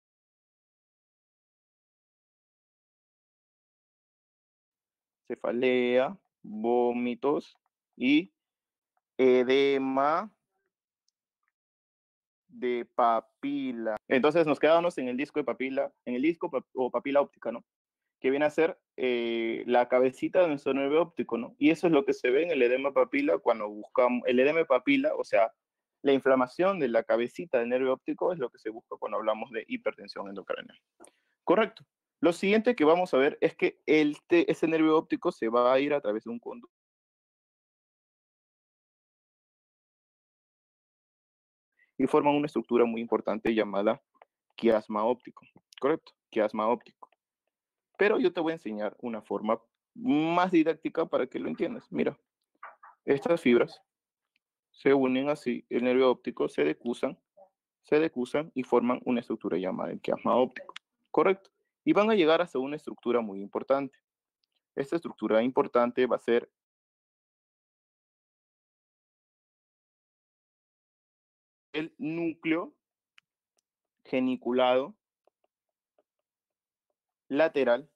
cefalea, vómitos y edema de papila. Entonces nos quedamos en el disco de papila, en el disco o papila óptica, ¿no? Que viene a ser eh, la cabecita de nuestro nervio óptico, ¿no? Y eso es lo que se ve en el edema papila cuando buscamos, el edema papila, o sea, la inflamación de la cabecita del nervio óptico es lo que se busca cuando hablamos de hipertensión endocrinal. Correcto. Lo siguiente que vamos a ver es que el, ese nervio óptico se va a ir a través de un conducto y forman una estructura muy importante llamada quiasma óptico. Correcto, quiasma óptico. Pero yo te voy a enseñar una forma más didáctica para que lo entiendas. Mira, estas fibras se unen así, el nervio óptico se decusan, se decusan y forman una estructura llamada el quiasma óptico. Correcto. Y van a llegar hasta una estructura muy importante. Esta estructura importante va a ser el núcleo geniculado lateral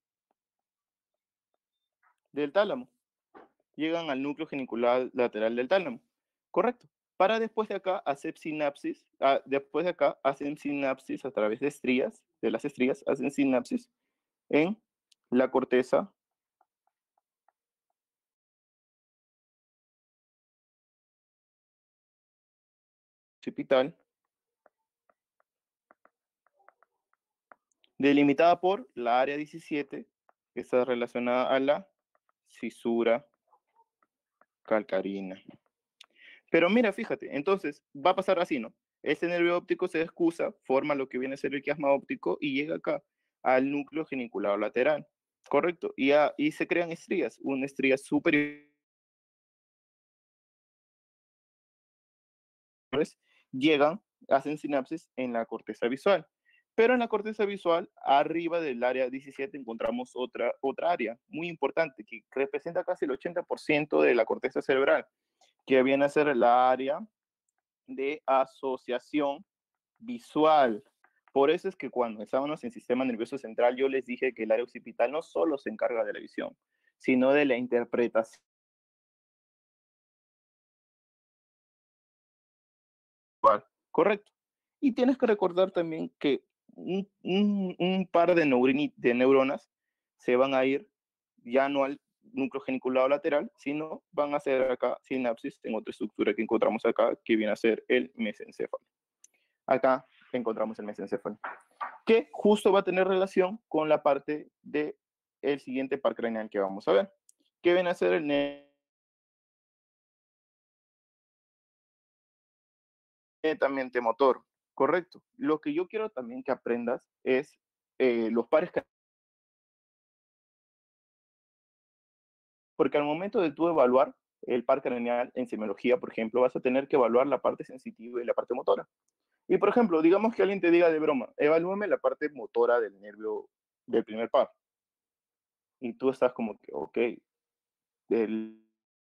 del tálamo. Llegan al núcleo genicular lateral del tálamo. Correcto. Para después de acá hacer sinapsis, ah, después de acá hacen sinapsis a través de estrías, de las estrías hacen sinapsis en la corteza occipital, delimitada por la área diecisiete, que está relacionada a la cisura calcarina. Pero mira, fíjate, entonces va a pasar así, ¿no? Este nervio óptico se excusa, forma lo que viene a ser el quiasma óptico y llega acá al núcleo geniculado lateral, ¿correcto? Y, a, y se crean estrías, una estría superior llegan, hacen sinapsis en la corteza visual. Pero en la corteza visual, arriba del área diecisiete, encontramos otra, otra área muy importante que representa casi el ochenta por ciento de la corteza cerebral, que viene a ser la área de asociación visual. Por eso es que cuando estábamos en sistema nervioso central, yo les dije que el área occipital no solo se encarga de la visión, sino de la interpretación. Correcto. Y tienes que recordar también que un, un, un par de, de neuronas se van a ir ya no al núcleo geniculado lateral, sino van a hacer acá sinapsis en otra estructura que encontramos acá, que viene a ser el mesencéfalo. Acá encontramos el mesencéfalo, que justo va a tener relación con la parte del de siguiente par craneal que vamos a ver, que viene a ser el netamente motor. Correcto. Lo que yo quiero también que aprendas es eh, los pares craneales. Porque al momento de tú evaluar el par craneal en semiología, por ejemplo, vas a tener que evaluar la parte sensitiva y la parte motora. Y, por ejemplo, digamos que alguien te diga de broma, evalúame la parte motora del nervio del primer par. Y tú estás como que, ok, del...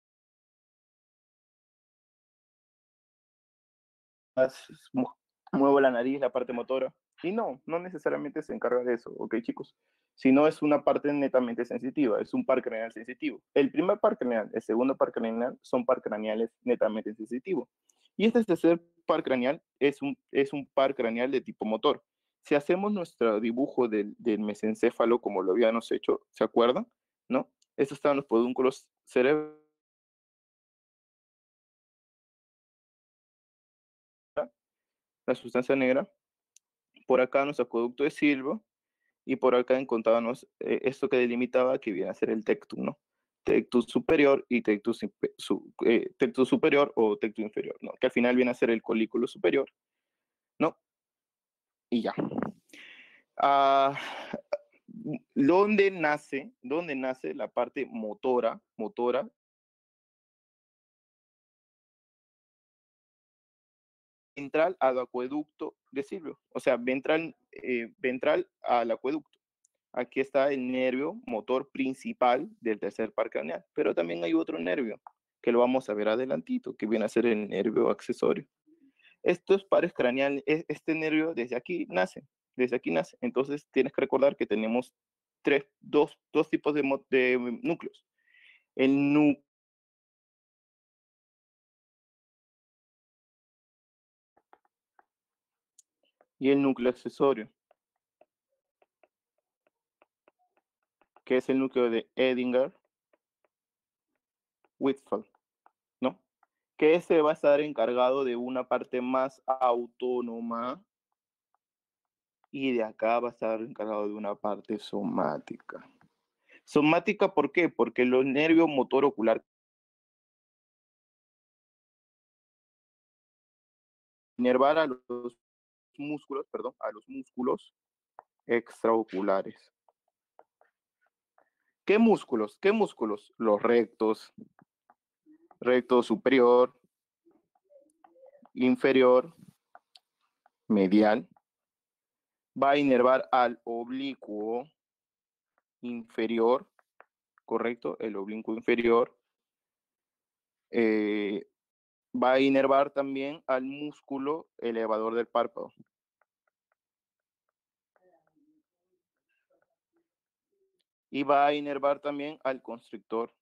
muevo la nariz, la parte motora. Y no, no necesariamente se encarga de eso, ¿ok, chicos? Sino es una parte netamente sensitiva, es un par craneal sensitivo. El primer par craneal, el segundo par craneal son par craneales netamente sensitivos. Y este tercer par craneal es un, es un par craneal de tipo motor. Si hacemos nuestro dibujo del, del mesencéfalo como lo habíamos hecho, ¿se acuerdan? ¿No? Estos estaban los pedúnculos cerebrales. La sustancia negra por acá nuestro acueducto de Silva, y por acá encontrábamos eh, esto que delimitaba que viene a ser el tectum, ¿no? Tectum superior y tectum, su, eh, tectum superior o tectum inferior, ¿no? Que al final viene a ser el colículo superior, ¿no? Y ya. Uh, ¿Dónde nace, dónde nace la parte motora, motora? Ventral al acueducto de Silvio, o sea, ventral, eh, ventral al acueducto. Aquí está el nervio motor principal del tercer par craneal, pero también hay otro nervio, que lo vamos a ver adelantito, que viene a ser el nervio accesorio. Estos pares craneales, este nervio desde aquí nace, desde aquí nace. Entonces tienes que recordar que tenemos tres, dos, dos tipos de, de núcleos. El núcleo y el núcleo accesorio, que es el núcleo de Edinger-Whitfield, ¿no? Que ese va a estar encargado de una parte más autónoma y de acá va a estar encargado de una parte somática. Somática, ¿por qué? Porque los nervios motor ocular inervar a los músculos, perdón, a los músculos extraoculares. ¿Qué músculos? ¿Qué músculos? Los rectos, recto superior, inferior, medial. Va a inervar al oblicuo inferior, correcto, el oblicuo inferior. Eh, va a inervar también al músculo elevador del párpado. Y va a inervar también al constrictor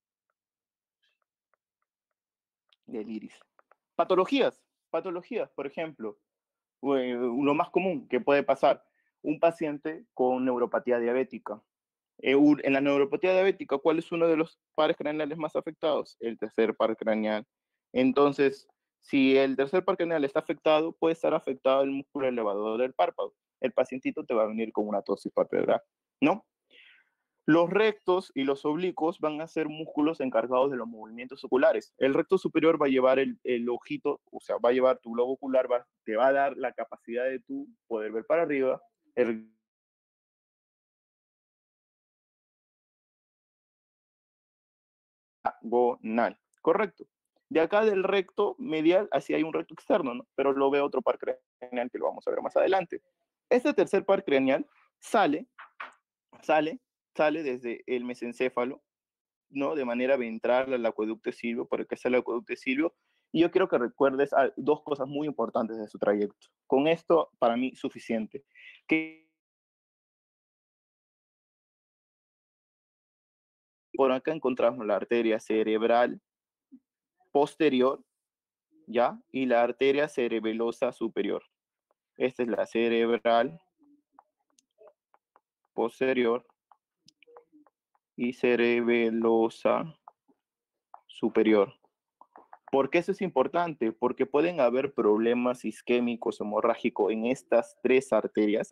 del iris. Patologías, patologías, por ejemplo, lo más común que puede pasar, un paciente con neuropatía diabética. En la neuropatía diabética, ¿cuál es uno de los pares craneales más afectados? El tercer par craneal. Entonces, si el tercer par craneal está afectado, puede estar afectado el músculo elevador del párpado. El pacientito te va a venir con una tosis palpebral, ¿no? Los rectos y los oblicuos van a ser músculos encargados de los movimientos oculares. El recto superior va a llevar el, el ojito, o sea, va a llevar tu globo ocular, va, te va a dar la capacidad de tú poder ver para arriba. El diagonal, correcto. De acá del recto medial, así hay un recto externo, ¿no? Pero lo ve otro par craneal que lo vamos a ver más adelante. Este tercer par craneal sale, sale, sale desde el mesencéfalo, ¿no? De manera ventral al acueducto de Silvio, porque es el acueducto de Silvio. Y yo quiero que recuerdes dos cosas muy importantes de su trayecto. Con esto, para mí, suficiente. Que por acá encontramos la arteria cerebral posterior, ¿ya? Y la arteria cerebelosa superior. Esta es la cerebral posterior y cerebelosa superior. ¿Por qué eso es importante? Porque pueden haber problemas isquémicos hemorrágicos en estas tres arterias.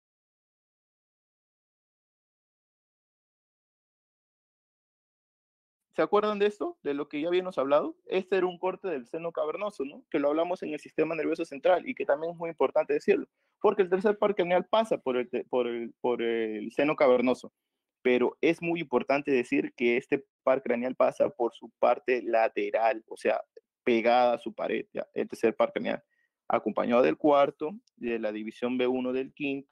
¿Se acuerdan de esto? De lo que ya habíamos hablado. Este era un corte del seno cavernoso, ¿no? Que lo hablamos en el sistema nervioso central y que también es muy importante decirlo, porque el tercer par craneal pasa por el, por el, por el seno cavernoso, pero es muy importante decir que este par craneal pasa por su parte lateral, o sea, pegada a su pared, ¿ya? El tercer par craneal, acompañado del cuarto, de la división B uno del quinto,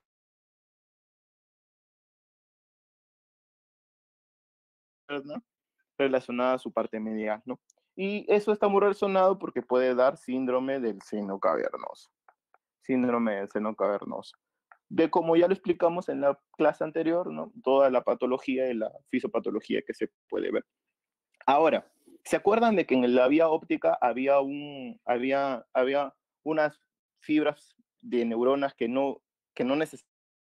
¿no? Relacionada a su parte medial, ¿no? Y eso está muy relacionado porque puede dar síndrome del seno cavernoso. Síndrome del seno cavernoso. De como ya lo explicamos en la clase anterior, ¿no? Toda la patología y la fisiopatología que se puede ver. Ahora, ¿se acuerdan de que en la vía óptica había, un, había, había unas fibras de neuronas que no, que no necesitaban?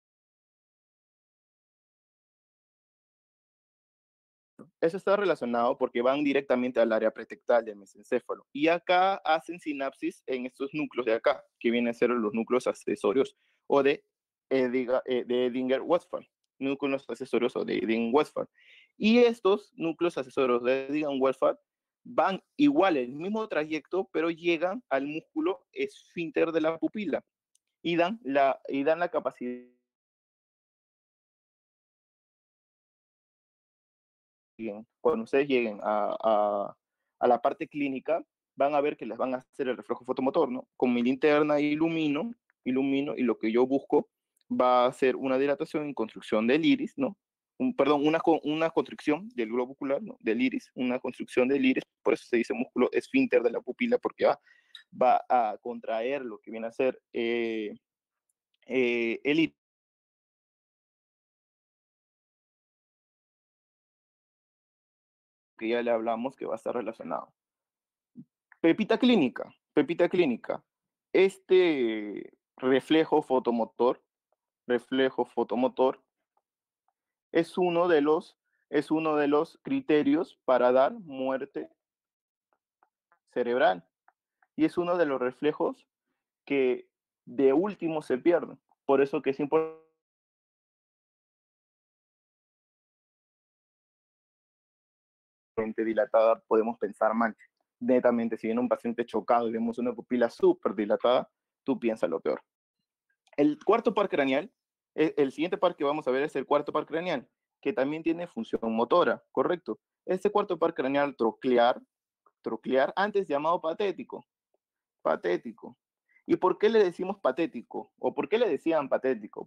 Eso está relacionado porque van directamente al área pretectal del mesencéfalo. Y acá hacen sinapsis en estos núcleos de acá, que vienen a ser los núcleos accesorios o de de Edinger-Westphal, núcleos accesorios de Edinger-Westphal. Y estos núcleos accesorios de Edinger-Westphal van igual el mismo trayecto, pero llegan al músculo esfínter de la pupila y dan la, y dan la capacidad. Cuando ustedes lleguen a, a, a la parte clínica, van a ver que les van a hacer el reflejo fotomotor, ¿no? Con mi linterna ilumino, ilumino y lo que yo busco va a ser una dilatación y construcción del iris, ¿no? Un, perdón, una, una constricción del globo ocular, ¿no? Del iris, una construcción del iris, por eso se dice músculo esfínter de la pupila, porque va, va a contraer lo que viene a ser eh, eh, el iris. Que ya le hablamos que va a estar relacionado. Pepita clínica, pepita clínica. Este reflejo fotomotor, reflejo fotomotor, es uno de los, es uno de los criterios para dar muerte cerebral. Y es uno de los reflejos que de último se pierden. Por eso que es importante dilatada, podemos pensar mal. Netamente, si viene un paciente chocado y vemos una pupila súper dilatada, tú piensas lo peor. El cuarto par craneal, el siguiente par que vamos a ver es el cuarto par craneal, que también tiene función motora, ¿correcto? Este cuarto par craneal troclear, troclear, antes llamado patético, patético. ¿Y por qué le decimos patético? ¿O por qué le decían patético?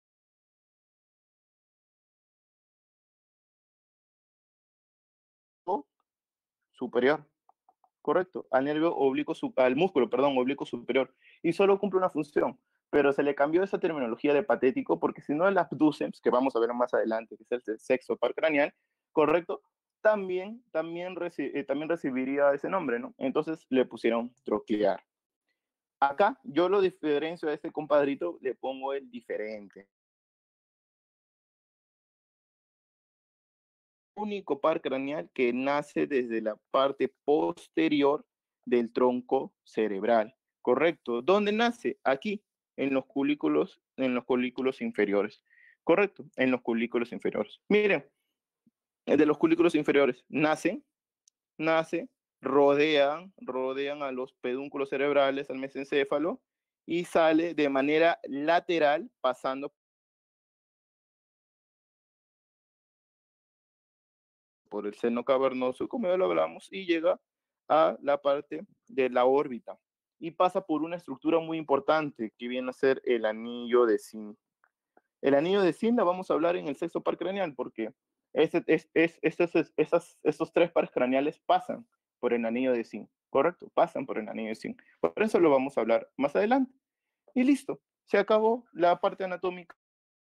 Superior, correcto, al nervio oblicuo, al músculo, perdón, oblicuo superior, y solo cumple una función, pero se le cambió esa terminología de patético porque si no el abducens, que vamos a ver más adelante, que es el sexto par craneal, correcto, también, también, reci eh, también recibiría ese nombre, ¿no? Entonces le pusieron troclear. Acá yo lo diferencio a este compadrito, le pongo el diferente. Único par craneal que nace desde la parte posterior del tronco cerebral, correcto. ¿Dónde nace? Aquí, en los colículos, en los colículos inferiores, correcto, en los colículos inferiores. Miren, de los colículos inferiores nacen, nace, rodean, rodean a los pedúnculos cerebrales, al mesencéfalo, y sale de manera lateral, pasando por el seno cavernoso, como ya lo hablamos, y llega a la parte de la órbita y pasa por una estructura muy importante que viene a ser el anillo de Zinc. El anillo de Zinc la vamos a hablar en el sexto par craneal porque este, es, es, estos, esas, estos tres pares craneales pasan por el anillo de Zinc, ¿correcto? Pasan por el anillo de Zinc. Por eso lo vamos a hablar más adelante. Y listo, se acabó la parte anatómica.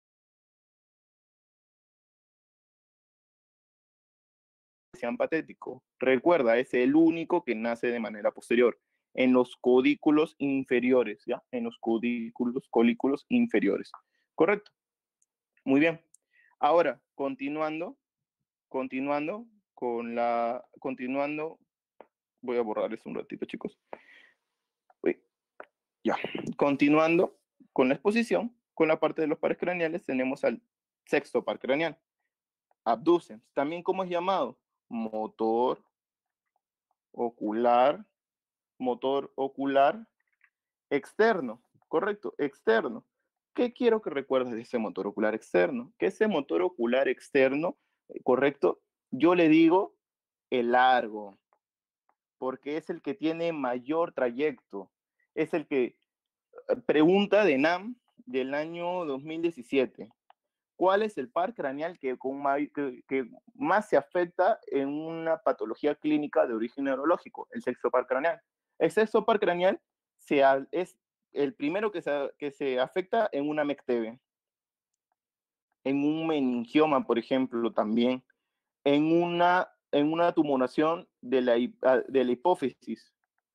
Patético. Recuerda, es el único que nace de manera posterior, en los codículos inferiores, ¿ya? En los codículos, colículos inferiores. ¿Correcto? Muy bien. Ahora, continuando, continuando con la, continuando, voy a borrarles un ratito, chicos. Uy, ya. Continuando con la exposición, con la parte de los pares craneales, tenemos al sexto par craneal. Abducens. También, ¿cómo es llamado? Motor ocular, motor ocular externo, correcto, externo. ¿Qué quiero que recuerdes de ese motor ocular externo? Que ese motor ocular externo, correcto, yo le digo el largo, porque es el que tiene mayor trayecto, es el que pregunta de NAM del año dos mil diecisiete. ¿Cuál es el par craneal que, con que, que más se afecta en una patología clínica de origen neurológico? El sexto par craneal. El sexto par craneal se, es el primero que se, que se afecta en una M E C T B, en un meningioma, por ejemplo, también, en una, en una tumoración de la, de la hipófisis,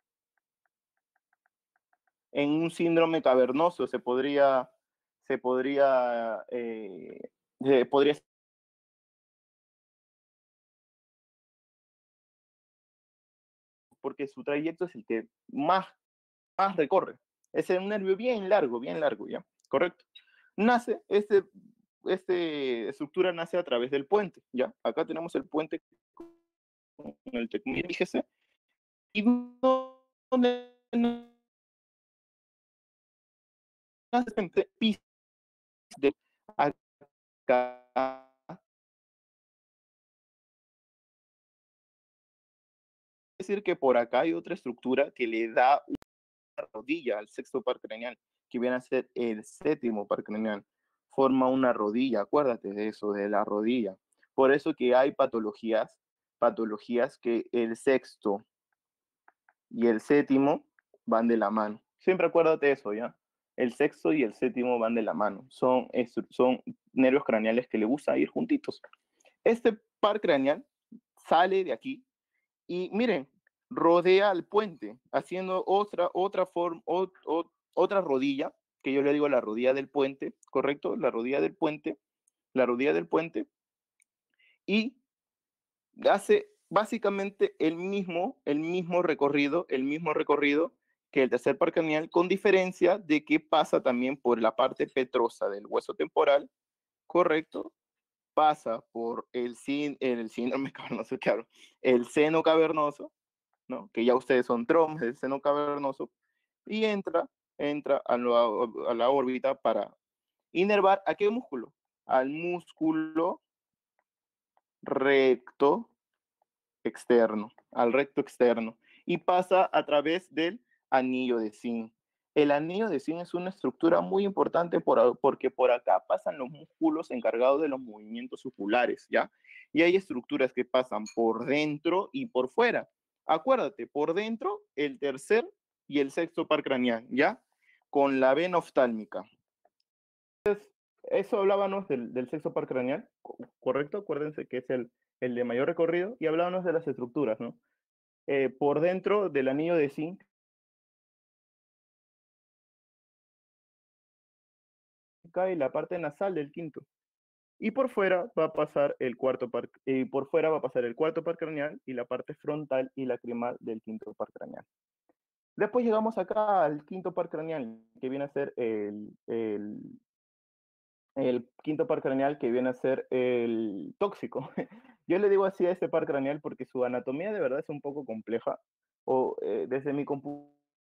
en un síndrome cavernoso se podría, se podría, eh, se podría porque su trayecto es el que más, más recorre. Es un nervio bien largo, bien largo, ¿ya? Correcto. nace, este, este estructura nace a través del puente, ¿ya? Acá tenemos el puente con el Tecmil, fíjese, y donde nace pis de acá, es decir que por acá hay otra estructura que le da una rodilla al sexto par craneal, que viene a ser el séptimo par craneal. Forma una rodilla, acuérdate de eso, de la rodilla. Por eso que hay patologías, patologías que el sexto y el séptimo van de la mano. Siempre acuérdate de eso, ¿ya? El sexto y el séptimo van de la mano. Son, son nervios craneales que le gusta ir juntitos. Este par craneal sale de aquí y miren, rodea al puente, haciendo otra, otra forma, otra rodilla, que yo le digo la rodilla del puente, ¿correcto? La rodilla del puente, la rodilla del puente, y hace básicamente el mismo, el mismo recorrido, el mismo recorrido que el tercer par craneal, con diferencia de que pasa también por la parte petrosa del hueso temporal, ¿correcto? Pasa por el, sin, el síndrome cavernoso, claro, el seno cavernoso, ¿no? Que ya ustedes son trombos del seno cavernoso, y entra, entra a, lo, a la órbita para inervar a qué músculo? Al músculo recto externo, al recto externo, y pasa a través del anillo de zinc. El anillo de zinc es una estructura muy importante por, porque por acá pasan los músculos encargados de los movimientos oculares, ¿ya? Y hay estructuras que pasan por dentro y por fuera. Acuérdate, por dentro, el tercer y el sexto par craneal, ¿ya? Con la vena oftálmica. Entonces, eso hablábamos del, del sexto par craneal, ¿correcto? Acuérdense que es el, el de mayor recorrido, y hablábamos de las estructuras, ¿no? Eh, por dentro del anillo de zinc cae la parte nasal del quinto. Y por fuera va a pasar el cuarto par, eh, por fuera va a pasar el cuarto par craneal y la parte frontal y lacrimal del quinto par craneal. Después llegamos acá al quinto par craneal, que viene a ser el, el, el quinto par craneal, que viene a ser el tóxico. Yo le digo así a este par craneal porque su anatomía de verdad es un poco compleja, o eh, desde mi computadora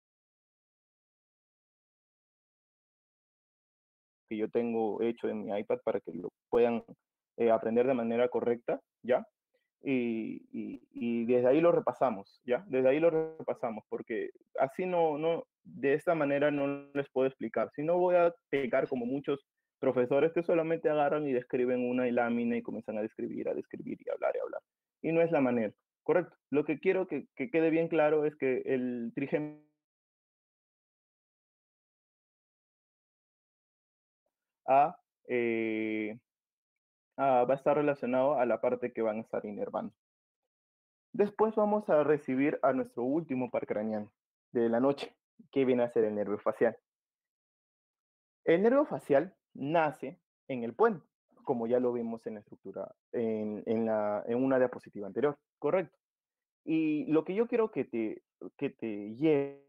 que yo tengo hecho en mi iPad para que lo puedan eh, aprender de manera correcta, ¿ya? Y, y, y, desde ahí lo repasamos, ¿ya? Desde ahí lo repasamos, porque así no, no, de esta manera no les puedo explicar. Si no voy a pecar como muchos profesores que solamente agarran y describen una lámina y comienzan a describir, a describir y a hablar y a hablar. Y no es la manera, correcto. Lo que quiero que, que quede bien claro es que el trigémino A eh, ah, va a estar relacionado a la parte que van a estar inervando. Después vamos a recibir a nuestro último par craneal de la noche, que viene a ser el nervio facial. El nervio facial nace en el puente, como ya lo vimos en la estructura, en, en, la, en una diapositiva anterior, correcto. Y lo que yo quiero que te, que te lleve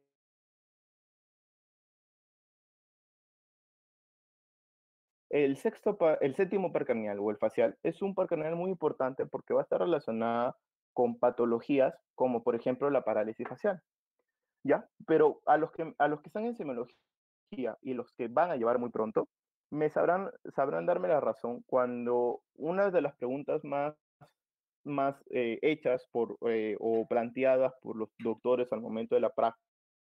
el, sexto, el séptimo par craneal o el facial es un par craneal muy importante porque va a estar relacionada con patologías como por ejemplo la parálisis facial, ¿ya? Pero a los que, a los que están en semiología y los que van a llevar muy pronto, me sabrán, sabrán darme la razón cuando una de las preguntas más, más eh, hechas por, eh, o planteadas por los doctores al momento de la práctica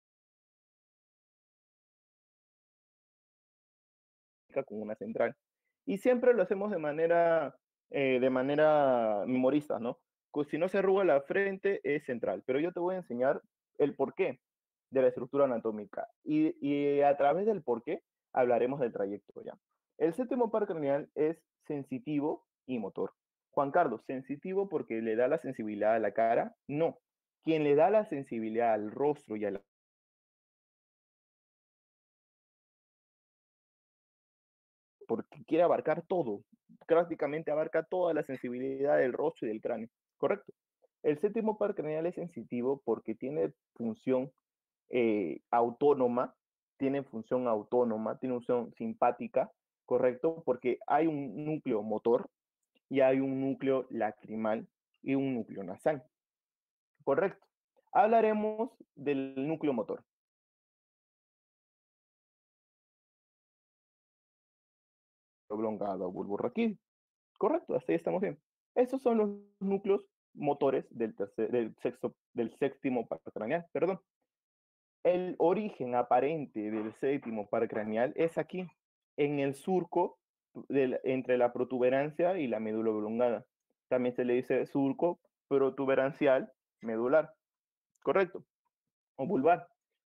con una central. Y siempre lo hacemos de manera, eh, de manera memorista, ¿no? Pues si no se arruga la frente, es central. Pero yo te voy a enseñar el porqué de la estructura anatómica. Y, y a través del porqué hablaremos del trayecto ya. El séptimo par craneal es sensitivo y motor. Juan Carlos, ¿sensitivo porque le da la sensibilidad a la cara? No. Quien le da la sensibilidad al rostro y a la porque quiere abarcar todo, prácticamente abarca toda la sensibilidad del rostro y del cráneo, ¿correcto? El séptimo par craneal es sensitivo porque tiene función eh, autónoma, tiene función autónoma, tiene función simpática ¿correcto? Porque hay un núcleo motor y hay un núcleo lacrimal y un núcleo nasal, ¿correcto? Hablaremos del núcleo motor. Oblongado, bulbo raquídeo. Correcto, así estamos bien. Estos son los núcleos motores del, tercer, del, sexto, del séptimo par craneal, perdón. El origen aparente del séptimo par craneal es aquí, en el surco de, entre la protuberancia y la médula oblongada. También se le dice surco protuberancial medular, correcto, o vulvar.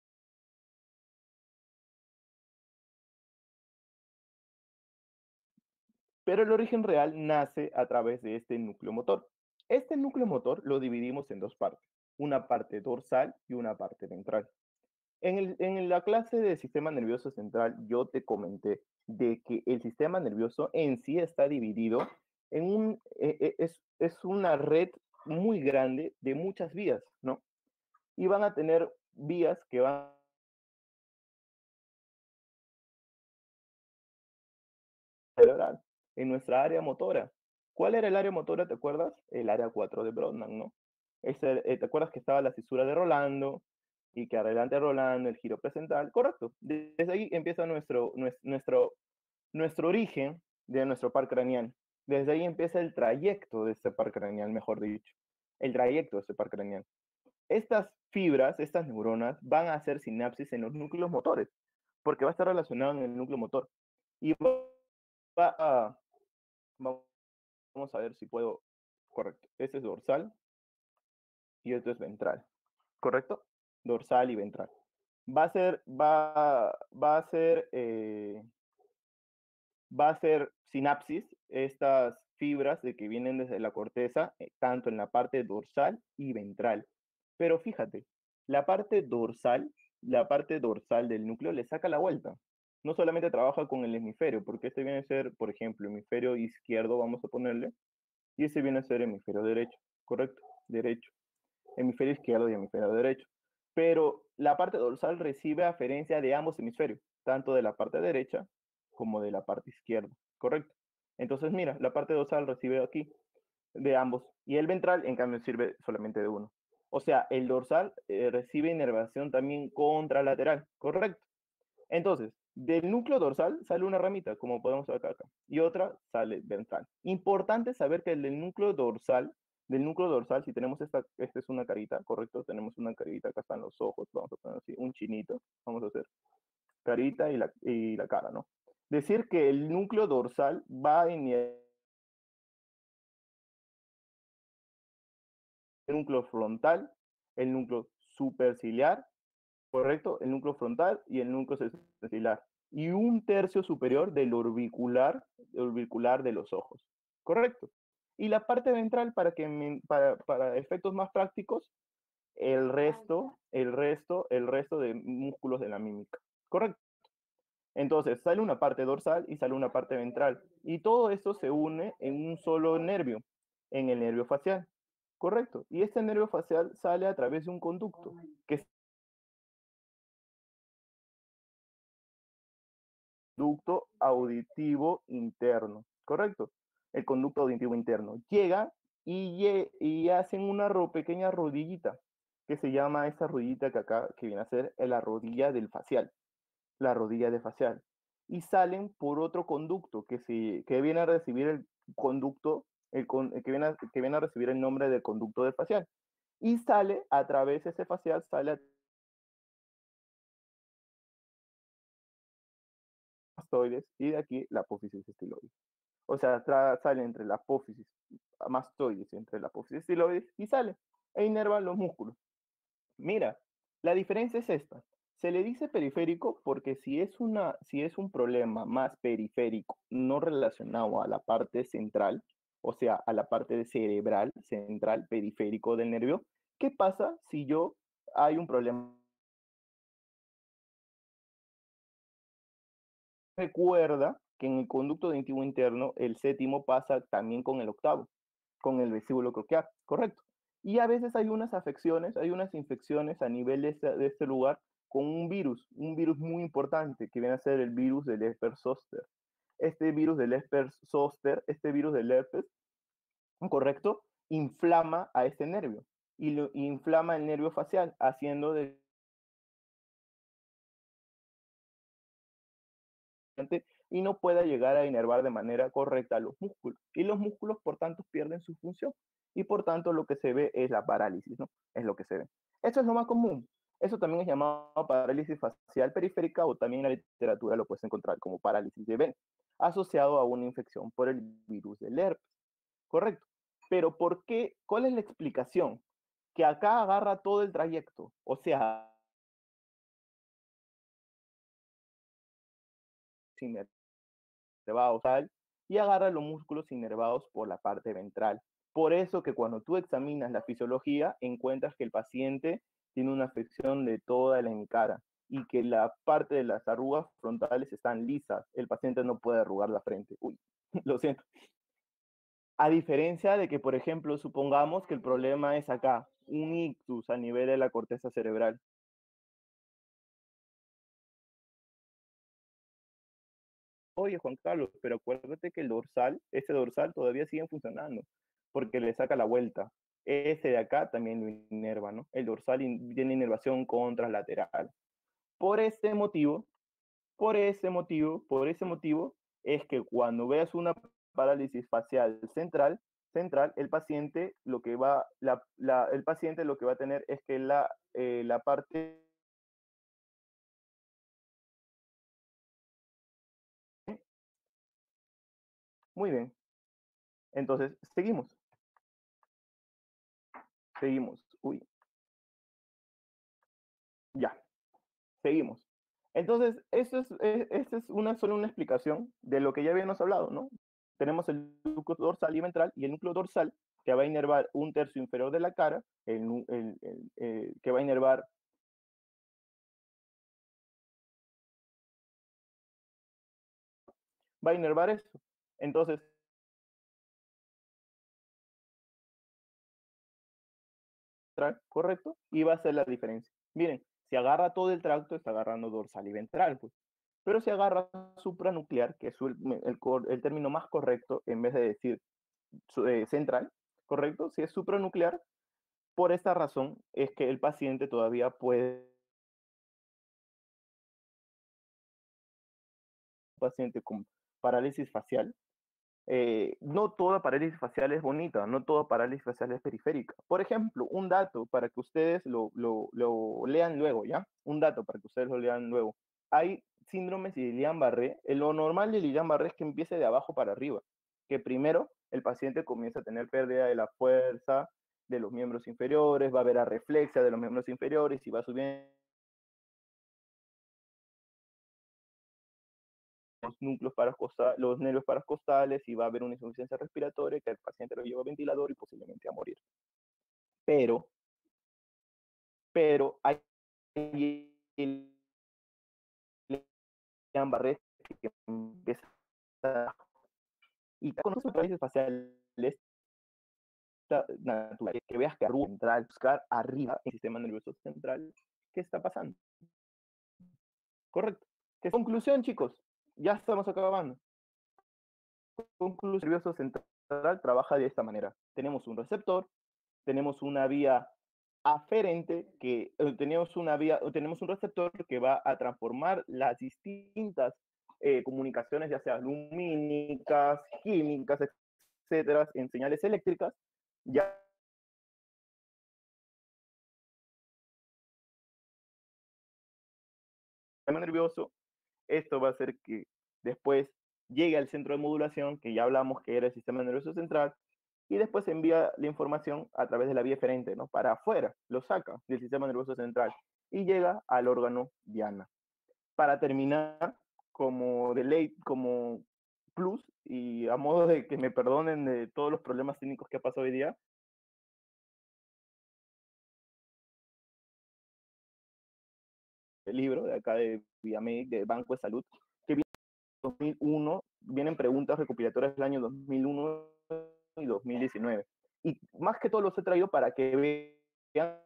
Pero el origen real nace a través de este núcleo motor. Este núcleo motor lo dividimos en dos partes, una parte dorsal y una parte ventral. En, el, en la clase de sistema nervioso central yo te comenté de que el sistema nervioso en sí está dividido en un, eh, es, es una red muy grande de muchas vías, ¿no? Y van a tener vías que van cerebral, en nuestra área motora. ¿Cuál era el área motora, te acuerdas? El área cuatro de Brodmann, ¿no? Ese, eh, ¿te acuerdas que estaba la cisura de Rolando y que adelante de Rolando el giro presental? Correcto. Desde ahí empieza nuestro, nuestro, nuestro origen de nuestro par craneal. Desde ahí empieza el trayecto de este par craneal, mejor dicho. El trayecto de este par craneal. Estas fibras, estas neuronas, van a hacer sinapsis en los núcleos motores, porque va a estar relacionado en el núcleo motor. Y va a, vamos a ver si puedo, correcto, este es dorsal y esto es ventral, ¿correcto? Dorsal y ventral. Va a ser, va, va a ser, eh, va a ser sinapsis, estas fibras de que vienen desde la corteza, eh, tanto en la parte dorsal y ventral. Pero fíjate, la parte dorsal, la parte dorsal del núcleo le saca la vuelta. No solamente trabaja con el hemisferio, porque este viene a ser, por ejemplo, hemisferio izquierdo, vamos a ponerle, y ese viene a ser hemisferio derecho, ¿correcto? Derecho. Hemisferio izquierdo y hemisferio derecho. Pero la parte dorsal recibe aferencia de ambos hemisferios, tanto de la parte derecha como de la parte izquierda, ¿correcto? Entonces, mira, la parte dorsal recibe aquí de ambos y el ventral, en cambio, sirve solamente de uno. O sea, el dorsal eh, recibe inervación también contralateral, ¿correcto? Entonces, del núcleo dorsal sale una ramita, como podemos ver acá, acá, y otra sale ventral. Importante saber que del núcleo dorsal, del núcleo dorsal, si tenemos esta, esta es una carita, ¿correcto? Tenemos una carita, acá están los ojos, vamos a poner así, un chinito, vamos a hacer carita y la, y la cara, ¿no? Decir que el núcleo dorsal va en el núcleo frontal, el núcleo superciliar, ¿correcto? El núcleo frontal y el núcleo superciliar. Y un tercio superior del orbicular, orbicular de los ojos, ¿correcto? Y la parte ventral, para, que, para, para efectos más prácticos, el resto, el resto, el resto de músculos de la mímica, ¿correcto? Entonces, sale una parte dorsal y sale una parte ventral. Y todo esto se une en un solo nervio, en el nervio facial. Correcto. Y este nervio facial sale a través de un conducto, que es el conducto auditivo interno. Correcto. El conducto auditivo interno. Llega y, y hacen una ro pequeña rodillita, que se llama esta rodillita que acá, que viene a ser la rodilla del facial. La rodilla de facial. Y salen por otro conducto que, se, que viene a recibir el conducto, el, que, viene a, que viene a recibir el nombre del conducto del facial. Y sale a través de ese facial, sale a mastoides y de aquí la apófisis estiloides. O sea, sale entre la apófisis mastoides, entre la apófisis estiloides y sale e inerva los músculos. Mira, la diferencia es esta. Se le dice periférico porque si es, una, si es un problema más periférico, no relacionado a la parte central, o sea, a la parte cerebral, central, periférico del nervio, ¿qué pasa si yo hay un problema? Recuerda que en el conducto auditivo interno el séptimo pasa también con el octavo, con el vesíbulo cochlear, correcto. Y a veces hay unas afecciones, hay unas infecciones a nivel de este, de este lugar con un virus, un virus muy importante que viene a ser el virus del Herpes zóster. este virus del herpes zóster, este virus del herpes, ¿correcto? Inflama a este nervio y lo inflama el nervio facial, haciendo de y no pueda llegar a inervar de manera correcta los músculos. Y los músculos, por tanto, pierden su función. Y por tanto, lo que se ve es la parálisis, ¿no? Es lo que se ve. Eso es lo más común. Eso también es llamado parálisis facial periférica, o también en la literatura lo puedes encontrar como parálisis de Bell, asociado a una infección por el virus del herpes. Correcto. Pero ¿por qué? ¿Cuál es la explicación? Que acá agarra todo el trayecto. O sea, inervado tal, y agarra los músculos inervados por la parte ventral. Por eso que cuando tú examinas la fisiología, encuentras que el paciente tiene una afección de toda la cara y que la parte de las arrugas frontales están lisas. El paciente no puede arrugar la frente. Uy, lo siento. A diferencia de que, por ejemplo, supongamos que el problema es acá, un ictus a nivel de la corteza cerebral. Oye, Juan Carlos, pero acuérdate que el dorsal, ese dorsal todavía sigue funcionando, porque le saca la vuelta. Ese de acá también lo inerva, ¿no? El dorsal in- tiene inervación contralateral. Por este motivo, por ese motivo, por ese motivo, es que cuando veas una parálisis facial central, central, el paciente lo que va, la, la, el paciente lo que va a tener es que la, eh, la parte, muy bien, entonces seguimos, seguimos, uy, ya. Seguimos. Entonces, esto es, eh, esta es una, solo una explicación de lo que ya habíamos hablado, ¿no? Tenemos el núcleo dorsal y ventral, y el núcleo dorsal que va a inervar un tercio inferior de la cara, el, el, el, eh, que va a inervar, va a inervar eso. Entonces, correcto, y va a ser la diferencia. Miren, si agarra todo el tracto, está agarrando dorsal y ventral, pues. Pero si agarra supranuclear, que es el, el, el término más correcto, en vez de decir eh, central, ¿correcto? Si es supranuclear, por esta razón es que el paciente todavía puede, un paciente con parálisis facial, eh, no toda parálisis facial es bonita, no toda parálisis facial es periférica. Por ejemplo, un dato para que ustedes lo, lo, lo lean luego, ¿ya? Un dato para que ustedes lo lean luego. Hay síndromes de Guillain-Barré. Lo normal de Guillain-Barré es que empiece de abajo para arriba, que primero el paciente comienza a tener pérdida de la fuerza de los miembros inferiores, va a haber arreflexia de los miembros inferiores y va subiendo los núcleos paracostales, los nervios paracostales y va a haber una insuficiencia respiratoria que el paciente lo lleva a ventilador y posiblemente a morir. Pero, pero hay Guillain-Barré que empieza y con los países faciales natural, que veas que arruga central, buscar arriba el sistema nervioso central, ¿qué está pasando? Correcto. ¿Qué conclusión, chicos? Ya estamos acabando. Conclusión, nervioso central trabaja de esta manera. Tenemos un receptor, tenemos una vía aferente que eh, tenemos una vía, tenemos un receptor que va a transformar las distintas eh, comunicaciones, ya sea lumínicas, químicas, etcétera, en señales eléctricas. Ya el sistema nervioso, esto va a hacer que después llegue al centro de modulación, que ya hablamos que era el sistema nervioso central, y después envía la información a través de la vía eferente, ¿no? Para afuera, lo saca del sistema nervioso central y llega al órgano diana. Para terminar, como de ley, como plus, y a modo de que me perdonen de todos los problemas técnicos que ha pasado hoy día, el libro de acá de Viamedic, de Banco de Salud, que viene en dos mil uno, vienen preguntas recopilatorias del año dos mil uno y dos mil diecinueve. Y más que todo los he traído para que vean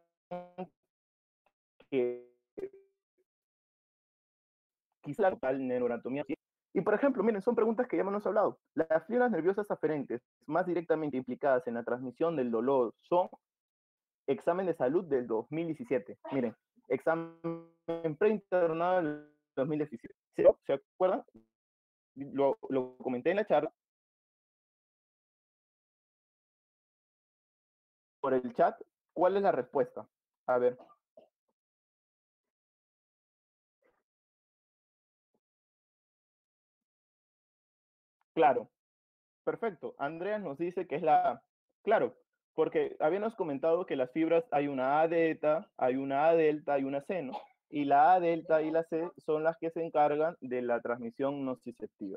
que quizá la total neuroanatomía Y por ejemplo, miren, son preguntas que ya hemos hablado. Las fibras nerviosas aferentes más directamente implicadas en la transmisión del dolor son examen de salud del dos mil diecisiete. Miren, examen preinternado del dos mil diecisiete. ¿Se acuerdan? Lo, lo comenté en la charla. Por el chat, ¿cuál es la respuesta? A ver. Claro, perfecto. Andrea nos dice que es la A. Claro, porque habíamos comentado que las fibras hay una A delta, hay una A delta y una C, ¿no? Y la A delta y la C son las que se encargan de la transmisión nociceptiva.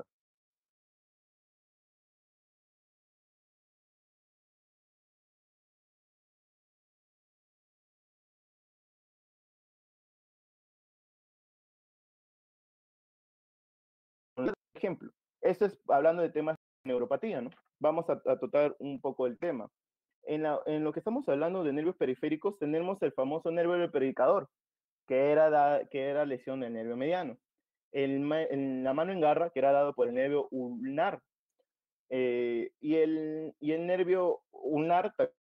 Ejemplo, esto es hablando de temas de neuropatía, ¿no? Vamos a, a tratar un poco el tema. En, la, en, lo que estamos hablando de nervios periféricos, tenemos el famoso nervio del predicador, que era, da, que era lesión del nervio mediano. El, en la mano en garra, que era dado por el nervio ulnar. Eh, y, el, y el nervio ulnar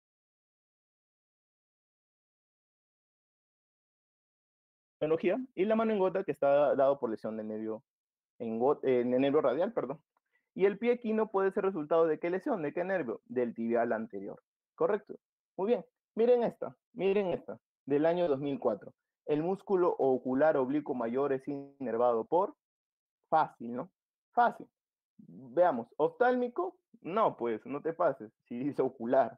y la mano en gota, que está dado por lesión del nervio, en, en el nervio radial, perdón. Y el pie equino puede ser resultado de qué lesión, de qué nervio, del tibial anterior. ¿Correcto? Muy bien. Miren esta, miren esta, del año dos mil cuatro. El músculo ocular oblicuo mayor es inervado por, fácil, ¿no? Fácil. Veamos, oftálmico, no, pues, no te pases, si dice ocular.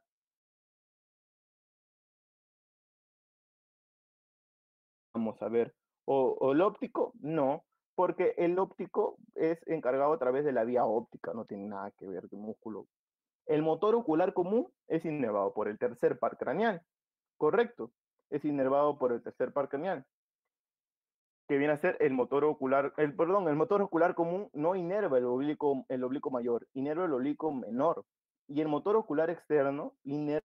Vamos a ver, o, o el óptico, no, porque el óptico es encargado a través de la vía óptica, no tiene nada que ver con músculo. El motor ocular común es inervado por el tercer par craneal, correcto, es inervado por el tercer par craneal, que viene a ser el motor ocular, el, perdón, el motor ocular común no inerva el oblicuo, el oblicuo mayor, inerva el oblicuo menor, y el motor ocular externo inerva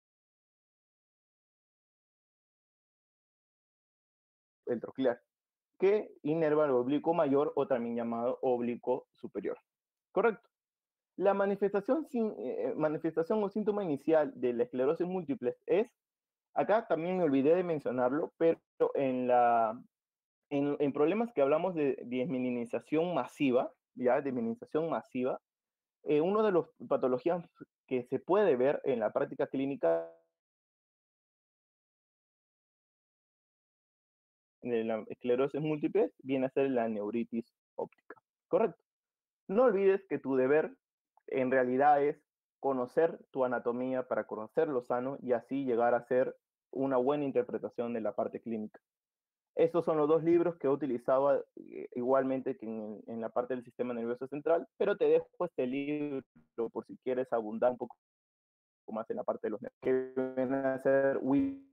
el troclear, que inerva el oblicuo mayor o también llamado oblicuo superior, correcto. La manifestación, sin, eh, manifestación o síntoma inicial de la esclerosis múltiple es, acá también me olvidé de mencionarlo, pero en, la, en, en problemas que hablamos de desmielinización masiva, ya, desmielinización masiva, eh, una de las patologías que se puede ver en la práctica clínica de la esclerosis múltiple viene a ser la neuritis óptica, correcto. No olvides que tu deber en realidad es conocer tu anatomía para conocer lo sano y así llegar a ser una buena interpretación de la parte clínica. Estos son los dos libros que he utilizado eh, igualmente que en, en, la parte del sistema nervioso central, pero te dejo este libro por si quieres abundar un poco más en la parte de los nervios, que vienen a ser un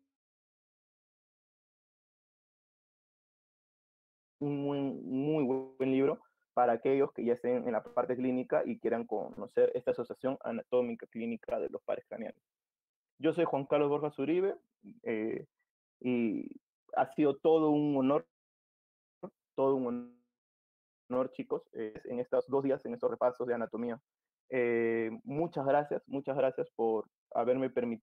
muy, muy buen libro para aquellos que ya estén en la parte clínica y quieran conocer esta asociación anatómica clínica de los pares craneales. Yo soy Juan Carlos Borjas Uribe eh, y ha sido todo un honor, todo un honor, chicos, eh, en estos dos días, en estos repasos de anatomía. Eh, muchas gracias, muchas gracias por haberme permitido,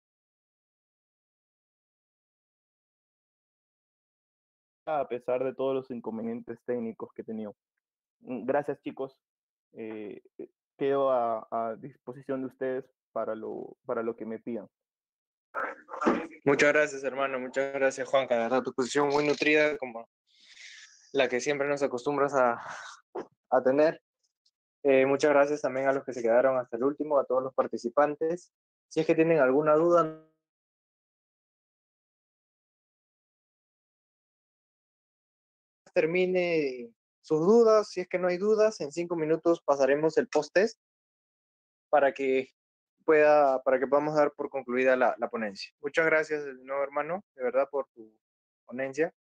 a pesar de todos los inconvenientes técnicos que he tenido. Gracias, chicos. Eh, quedo a, a disposición de ustedes para lo, para lo que me pidan. Muchas gracias, hermano. Muchas gracias, Juan. La verdad, tu posición muy nutrida, como la que siempre nos acostumbras a, a tener. Eh, muchas gracias también a los que se quedaron hasta el último, a todos los participantes. Si es que tienen alguna duda, termine sus dudas. Si es que no hay dudas, en cinco minutos pasaremos el post-test para que pueda, para que podamos dar por concluida la, la ponencia. Muchas gracias de nuevo, hermano, de verdad, por tu ponencia.